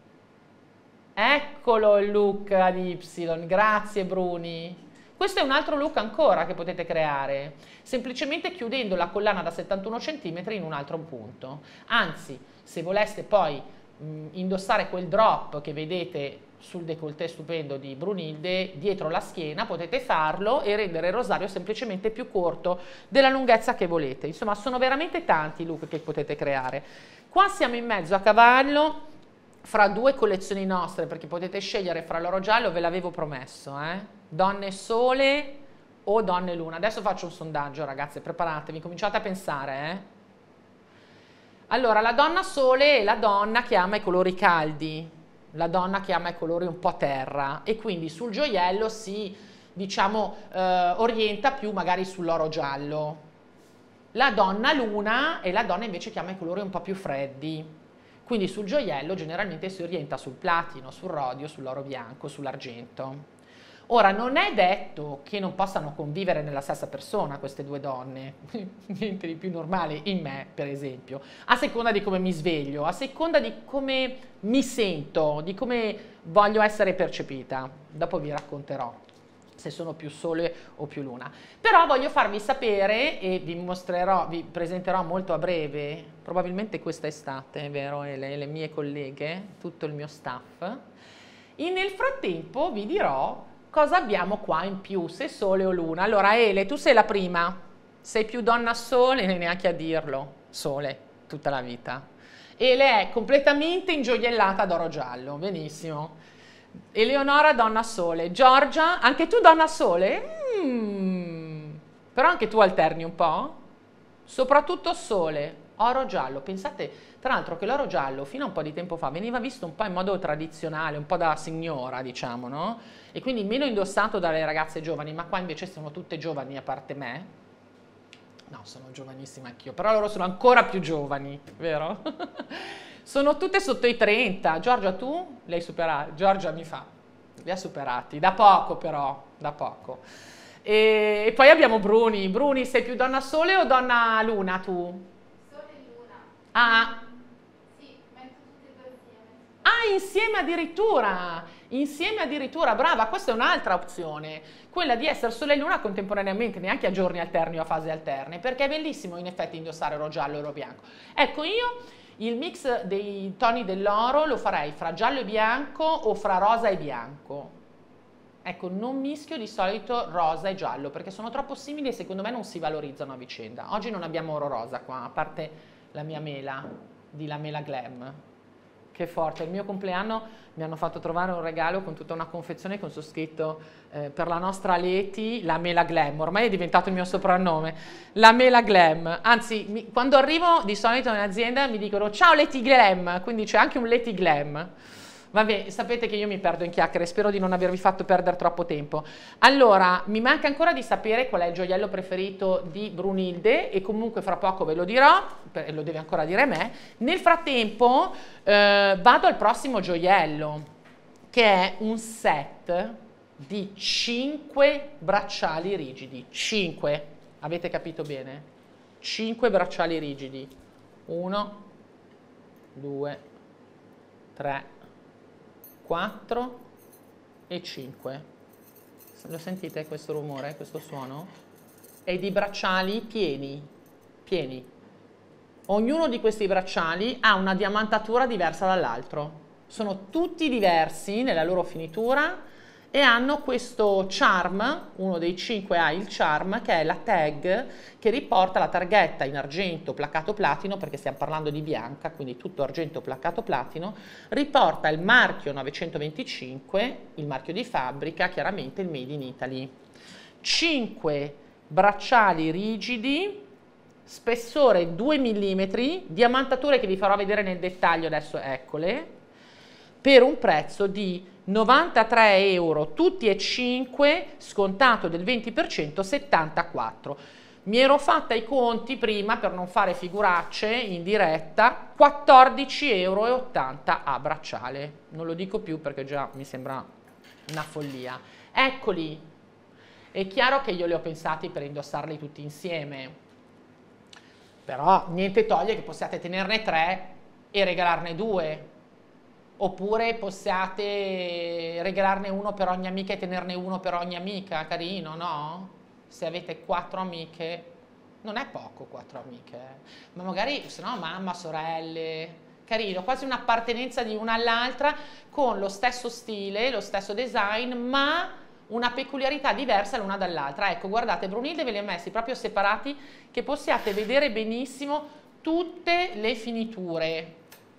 Eccolo il look ad Y, grazie Bruni. Questo è un altro look ancora che potete creare, semplicemente chiudendo la collana da 71 cm in un altro punto. Anzi, se voleste poi indossare quel drop che vedete sul décolleté stupendo di Brunilde dietro la schiena, potete farlo e rendere il rosario semplicemente più corto della lunghezza che volete. Insomma, sono veramente tanti i look che potete creare. Qua siamo in mezzo a cavallo fra due collezioni nostre, perché potete scegliere fra l'oro giallo, ve l'avevo promesso, Donne Sole o Donne Luna. Adesso faccio un sondaggio, ragazze, preparatevi, cominciate a pensare, Allora, la donna Sole è la donna che ama i colori caldi, la donna che ama i colori un po' terra, e quindi sul gioiello si, diciamo, orienta più magari sull'oro giallo. La donna Luna è la donna invece che ama i colori un po' più freddi, quindi sul gioiello generalmente si orienta sul platino, sul rodio, sull'oro bianco, sull'argento. Ora, non è detto che non possano convivere nella stessa persona queste due donne, niente di più normale in me, per esempio, a seconda di come mi sveglio, a seconda di come mi sento, di come voglio essere percepita. Dopo vi racconterò se sono più Sole o più Luna. Però voglio farvi sapere e vi mostrerò, vi presenterò molto a breve, probabilmente questa estate, vero Ele, le mie colleghe, tutto il mio staff. E nel frattempo vi dirò cosa abbiamo qua in più, se Sole o Luna. Allora Ele, tu sei la prima, sei più donna Sole, neanche a dirlo, Sole, tutta la vita. e le è completamente ingioiellata d'oro giallo, benissimo. Eleonora donna sole, Giorgia, anche tu donna sole? Però anche tu alterni un po', soprattutto sole, oro giallo, pensate tra l'altro che l'oro giallo fino a un po' di tempo fa veniva visto un po' in modo tradizionale, un po' da signora diciamo, no? E quindi meno indossato dalle ragazze giovani, ma qua invece sono tutte giovani a parte me. No, sono giovanissima anch'io, però loro sono ancora più giovani, vero? Sono tutte sotto i 30. Giorgia, tu li hai superati? Giorgia mi fa, li ha superati, da poco però, da poco. E poi abbiamo Bruni. Bruni, sei più donna sole o donna luna tu? Sole e luna. Ah, Sì, metto tutte e due insieme. ah, insieme addirittura, brava, questa è un'altra opzione, quella di essere sole e luna contemporaneamente, neanche a giorni alterni o a fasi alterne, perché è bellissimo in effetti indossare oro giallo e oro bianco. Ecco, io il mix dei toni dell'oro lo farei fra giallo e bianco o fra rosa e bianco. Ecco, non mischio di solito rosa e giallo, perché sono troppo simili e secondo me non si valorizzano a vicenda. Oggi non abbiamo oro rosa qua, a parte la mia mela, di La Mela Glam. Che forte, il mio compleanno mi hanno fatto trovare un regalo con tutta una confezione con su scritto per la nostra Leti, La Mela Glam, ormai è diventato il mio soprannome, La Mela Glam, anzi quando arrivo di solito in azienda mi dicono ciao Leti Glam, quindi c'è anche un Leti Glam. Vabbè, sapete che io mi perdo in chiacchiere, spero di non avervi fatto perdere troppo tempo. Allora, mi manca ancora di sapere qual è il gioiello preferito di Brunilde e comunque fra poco ve lo dirò, lo deve ancora dire me. Nel frattempo vado al prossimo gioiello, che è un set di 5 bracciali rigidi. 5, avete capito bene? 5 bracciali rigidi. 1, 2, 3, 4 e 5. Lo sentite questo rumore, questo suono? E di bracciali pieni, pieni. Ognuno di questi bracciali ha una diamantatura diversa dall'altro. Sono tutti diversi nella loro finitura e hanno questo charm, uno dei 5 ha il charm, che è la tag che riporta la targhetta in argento placato platino, perché stiamo parlando di bianca, quindi tutto argento placato platino, riporta il marchio 925, il marchio di fabbrica, chiaramente il Made in Italy. 5 bracciali rigidi, spessore 2 mm, diamantature che vi farò vedere nel dettaglio adesso, eccole, per un prezzo di 93 euro tutti e 5, scontato del 20%, 74. Mi ero fatta i conti prima per non fare figuracce in diretta, 14,80 euro a bracciale. Non lo dico più perché già mi sembra una follia. Eccoli, è chiaro che io li ho pensati per indossarli tutti insieme, però niente toglie che possiate tenerne 3 e regalarne 2. Oppure possiate regalarne uno per ogni amica e tenerne uno per ogni amica, carino, no? Se avete 4 amiche, non è poco 4 amiche, ma magari se no mamma, sorelle, carino, quasi un'appartenenza di una all'altra con lo stesso stile, lo stesso design, ma una peculiarità diversa l'una dall'altra. Ecco, guardate, Brunilde ve li ha messi proprio separati che possiate vedere benissimo tutte le finiture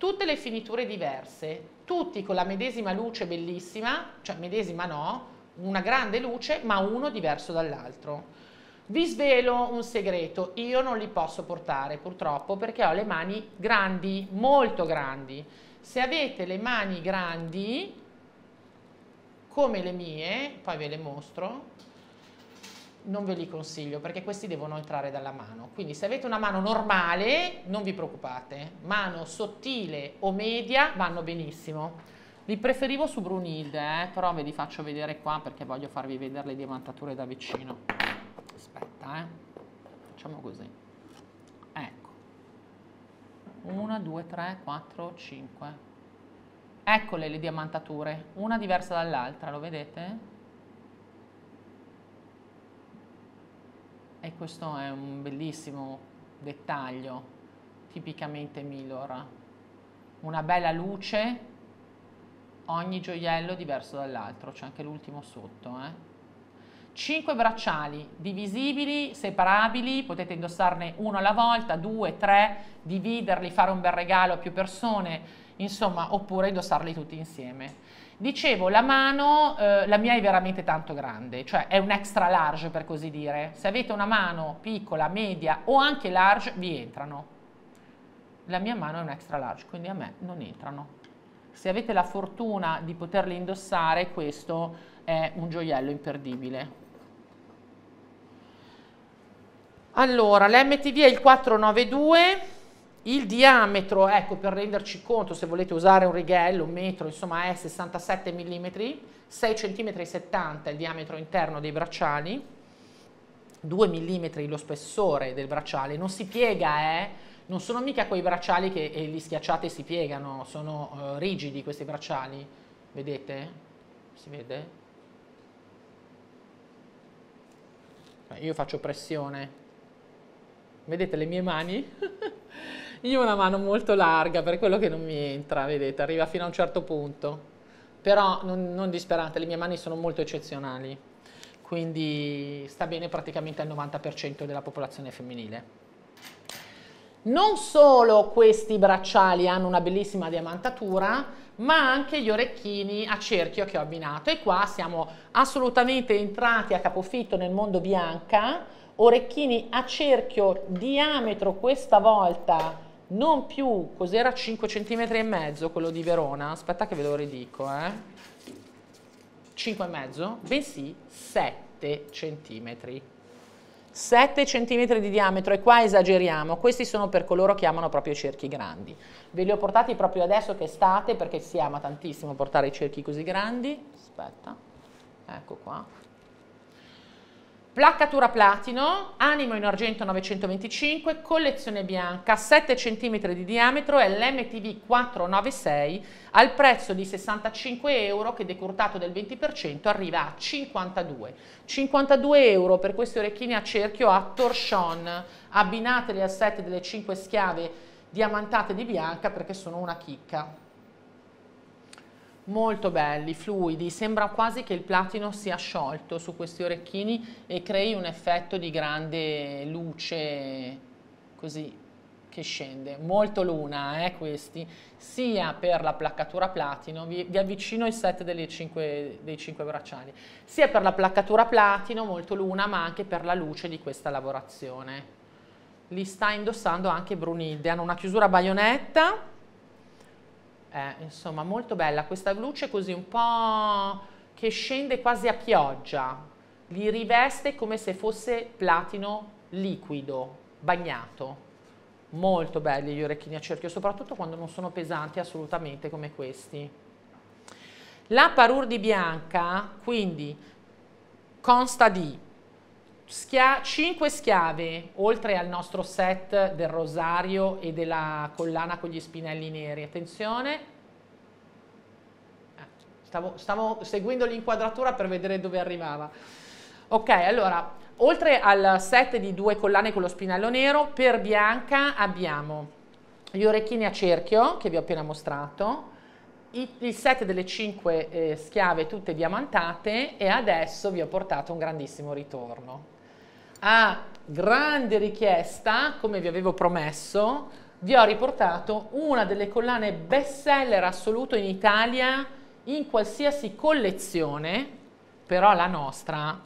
diverse, tutti con la medesima luce bellissima, cioè medesima no, una grande luce, ma uno diverso dall'altro. Vi svelo un segreto, io non li posso portare purtroppo perché ho le mani grandi, molto grandi. Se avete le mani grandi, come le mie, poi ve le mostro, non ve li consiglio perché questi devono entrare dalla mano, quindi se avete una mano normale non vi preoccupate, mano sottile o media vanno benissimo. Li preferivo su Brunilde, però ve li faccio vedere qua perché voglio farvi vedere le diamantature da vicino. Aspetta, facciamo così, ecco, 1, 2, 3, 4, 5, eccole le diamantature, una diversa dall'altra, lo vedete? E questo è un bellissimo dettaglio, tipicamente Milor. Una bella luce, ogni gioiello diverso dall'altro, c'è anche l'ultimo sotto. 5 bracciali divisibili, separabili, potete indossarne uno alla volta, 2, 3, dividerli, fare un bel regalo a più persone, insomma, oppure indossarli tutti insieme. Dicevo, la mano, la mia è veramente tanto grande, cioè è un extra large per così dire. Se avete una mano piccola, media o anche large, vi entrano. La mia mano è un extra large, quindi a me non entrano. Se avete la fortuna di poterli indossare, questo è un gioiello imperdibile. Allora, l'MTV è il 492, il diametro, ecco, per renderci conto, se volete usare un righello, un metro, insomma, è 67 mm, 6,70 cm il diametro interno dei bracciali, 2 mm lo spessore del bracciale, non si piega, non sono mica quei bracciali che li schiacciate e si piegano, sono rigidi questi bracciali, vedete? Si vede? Io faccio pressione. Vedete le mie mani? Io ho una mano molto larga, per quello che non mi entra, vedete, arriva fino a un certo punto. Però non disperate, le mie mani sono molto eccezionali, quindi sta bene praticamente al 90% della popolazione femminile. Non solo questi bracciali hanno una bellissima diamantatura, ma anche gli orecchini a cerchio che ho abbinato. E qua siamo assolutamente entrati a capofitto nel mondo Bianca. Orecchini a cerchio, diametro questa volta non più, cos'era, 5 cm e mezzo quello di Verona, aspetta che ve lo ridico, 5 e mezzo, bensì 7 cm. 7 cm di diametro, e qua esageriamo, questi sono per coloro che amano proprio i cerchi grandi. Ve li ho portati proprio adesso che è estate, perché si ama tantissimo portare i cerchi così grandi. Aspetta, ecco qua. Placcatura platino, animo in argento 925, collezione bianca, 7 cm di diametro, è l'MTV 496 al prezzo di 65 euro che decurtato del 20% arriva a 52. 52 euro per questi orecchini a cerchio a torchon, abbinateli al set delle 5 schiave diamantate di bianca perché sono una chicca. Molto belli, fluidi, sembra quasi che il platino sia sciolto su questi orecchini e crei un effetto di grande luce così che scende. Molto luna, questi, sia per la placcatura platino, vi avvicino il set dei 5 bracciali, sia per la placcatura platino, molto luna, ma anche per la luce di questa lavorazione. Li sta indossando anche Brunilde, hanno una chiusura a baionetta. Insomma, molto bella questa luce così un po' che scende quasi a pioggia, li riveste come se fosse platino liquido, bagnato. Molto belli gli orecchini a cerchio, soprattutto quando non sono pesanti assolutamente come questi. La parure di bianca quindi consta di 5 schiave, oltre al nostro set del rosario e della collana con gli spinelli neri. Attenzione, stavo seguendo l'inquadratura per vedere dove arrivava. Ok, allora, oltre al set di 2 collane con lo spinello nero, per bianca abbiamo gli orecchini a cerchio, che vi ho appena mostrato, il set delle 5 schiave tutte diamantate, e adesso vi ho portato un grandissimo ritorno. A grande richiesta, come vi avevo promesso, vi ho riportato una delle collane best seller assoluto in Italia in qualsiasi collezione, però la nostra,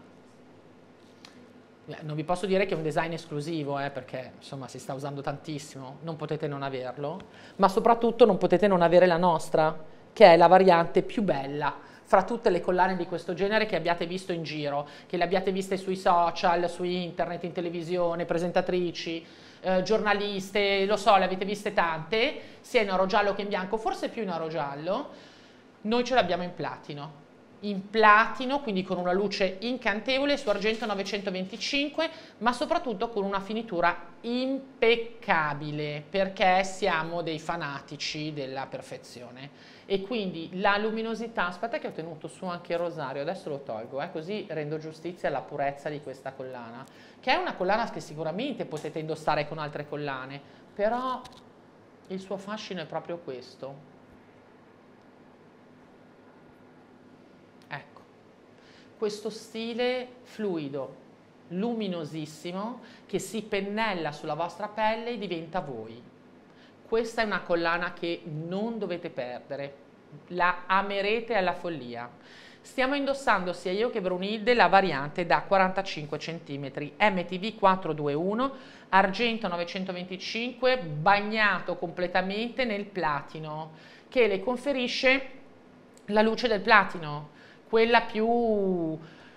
non vi posso dire che è un design esclusivo, perché insomma si sta usando tantissimo, non potete non averlo, ma soprattutto non potete non avere la nostra, che è la variante più bella fra tutte le collane di questo genere che abbiate visto in giro, che le abbiate viste sui social, su internet, in televisione, presentatrici, giornaliste, lo so, le avete viste tante, sia in oro giallo che in bianco, forse più in oro giallo. Noi ce l'abbiamo in platino, quindi con una luce incantevole, su argento 925, ma soprattutto con una finitura impeccabile, perché siamo dei fanatici della perfezione. E quindi la luminosità, aspetta che ho tenuto su anche il rosario, adesso lo tolgo, così rendo giustizia alla purezza di questa collana, che è una collana che sicuramente potete indossare con altre collane, però il suo fascino è proprio questo. questo stile fluido, luminosissimo, che si pennella sulla vostra pelle e diventa voi. Questa è una collana che non dovete perdere, la amerete alla follia. Stiamo indossando sia io che Brunilde la variante da 45 cm, MTV 421, argento 925, bagnato completamente nel platino, che le conferisce la luce del platino, quella più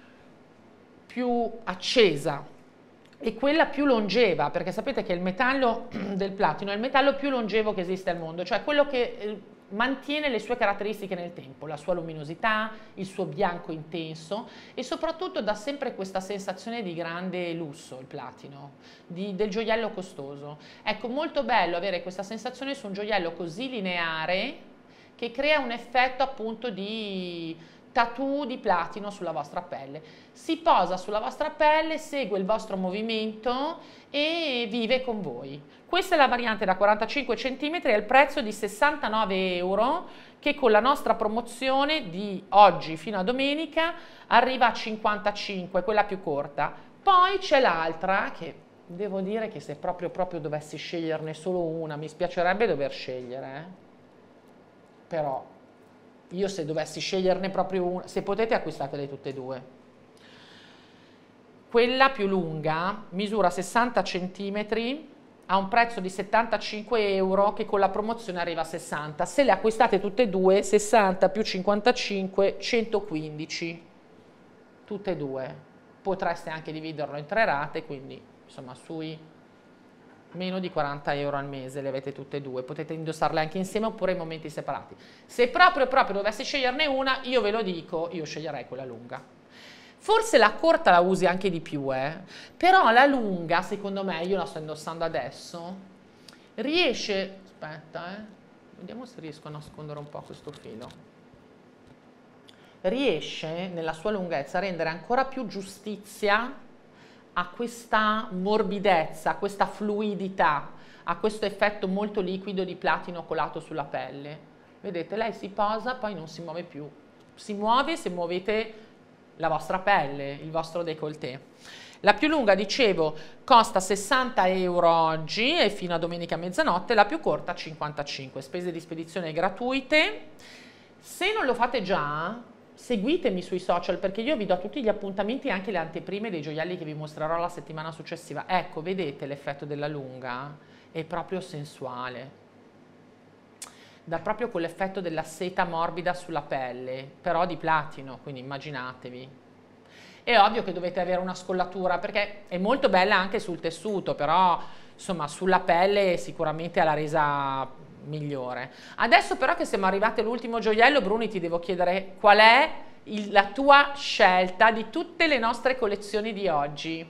accesa e quella più longeva, perché sapete che il metallo del platino è il metallo più longevo che esiste al mondo, cioè quello che mantiene le sue caratteristiche nel tempo, la sua luminosità, il suo bianco intenso e soprattutto dà sempre questa sensazione di grande lusso, il platino, del gioiello costoso. Ecco, molto bello avere questa sensazione su un gioiello così lineare che crea un effetto appunto di tattoo di platino sulla vostra pelle. Si posa sulla vostra pelle, segue il vostro movimento e vive con voi. Questa è la variante da 45 cm e il prezzo di 69 euro, che con la nostra promozione di oggi fino a domenica arriva a 55, quella più corta. Poi c'è l'altra che devo dire che se proprio dovessi sceglierne solo una, mi spiacerebbe dover scegliere, però io se dovessi sceglierne proprio una, se potete acquistatele tutte e due. Quella più lunga misura 60 cm, ha un prezzo di 75 euro che con la promozione arriva a 60. Se le acquistate tutte e due, 60 più 55, 115. Tutte e due. Potreste anche dividerlo in 3 rate, quindi insomma sui meno di 40 euro al mese le avete tutte e due, potete indossarle anche insieme oppure in momenti separati. Se proprio dovessi sceglierne una, io ve lo dico, io sceglierei quella lunga. Forse la corta la usi anche di più, però la lunga, secondo me, io la sto indossando adesso, riesce, aspetta, vediamo se riesco a nascondere un po' questo filo, riesce nella sua lunghezza a rendere ancora più giustizia a questa morbidezza, a questa fluidità, a questo effetto molto liquido di platino colato sulla pelle. Vedete, lei si posa, poi non si muove più. Si muove se muovete la vostra pelle, il vostro décolleté. La più lunga, dicevo, costa 60 euro oggi e fino a domenica mezzanotte, la più corta 55, spese di spedizione gratuite. Se non lo fate già, seguitemi sui social perché io vi do tutti gli appuntamenti e anche le anteprime dei gioielli che vi mostrerò la settimana successiva. Ecco, vedete l'effetto della lunga? È proprio sensuale. Dà proprio quell'effetto della seta morbida sulla pelle, però di platino, quindi immaginatevi. È ovvio che dovete avere una scollatura perché è molto bella anche sul tessuto, però insomma sulla pelle sicuramente ha la resa migliore. Adesso però che siamo arrivati all'ultimo gioiello, Bruni, ti devo chiedere qual è la tua scelta di tutte le nostre collezioni di oggi.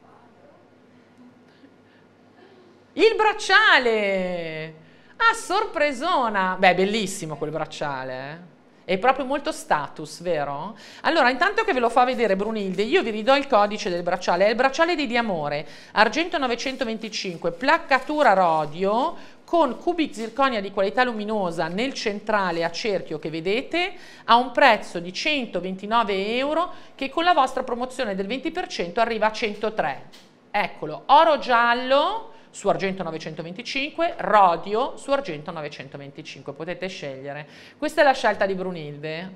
Il bracciale! Ah, sorpresona! Beh, bellissimo quel bracciale, È proprio molto status, vero? Allora, intanto che ve lo fa vedere Brunilde, io vi ridò il codice del bracciale. È il bracciale di Diamore, argento 925, placcatura rodio, con cubic zirconia di qualità luminosa nel centrale a cerchio che vedete, a un prezzo di 129 euro, che con la vostra promozione del 20% arriva a 103. Eccolo, oro giallo su argento 925, rodio su argento 925, potete scegliere. Questa è la scelta di Brunilde.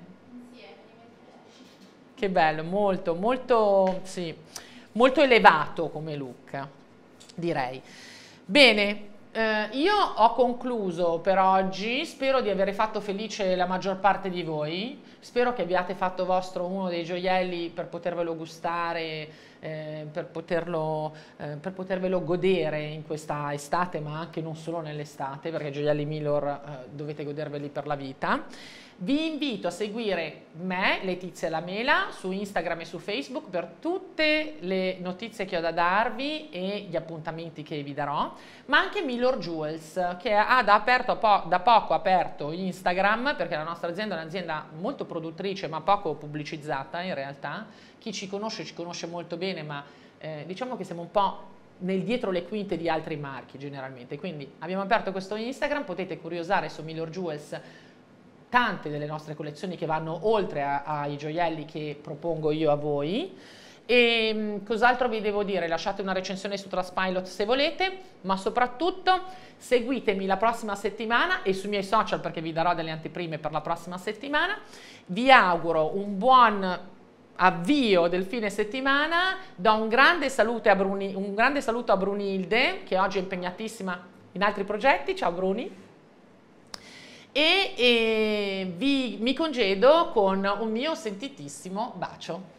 Che bello, molto, sì, molto elevato come look, direi. Bene, io ho concluso per oggi, spero di aver fatto felice la maggior parte di voi, spero che abbiate fatto vostro uno dei gioielli per potervelo gustare, per potervelo godere in questa estate, ma anche non solo nell'estate, perché gioielli Milor dovete goderveli per la vita. Vi invito a seguire me, Letizia Lamela, su Instagram e su Facebook per tutte le notizie che ho da darvi e gli appuntamenti che vi darò, ma anche Milor Jewels, che ha da poco aperto Instagram, perché la nostra azienda è un'azienda molto produttrice ma poco pubblicizzata in realtà. Chi ci conosce molto bene, ma diciamo che siamo un po' nel dietro le quinte di altri marchi generalmente. Quindi abbiamo aperto questo Instagram, potete curiosare su Milor Jewels tante delle nostre collezioni che vanno oltre ai gioielli che propongo io a voi. E cos'altro vi devo dire? Lasciate una recensione su Trustpilot se volete, ma soprattutto seguitemi la prossima settimana e sui miei social, perché vi darò delle anteprime per la prossima settimana. Vi auguro un buon avvio del fine settimana. Do un grande saluto a Brunilde, che oggi è impegnatissima in altri progetti. Ciao Bruni. E mi congedo con un mio sentitissimo bacio.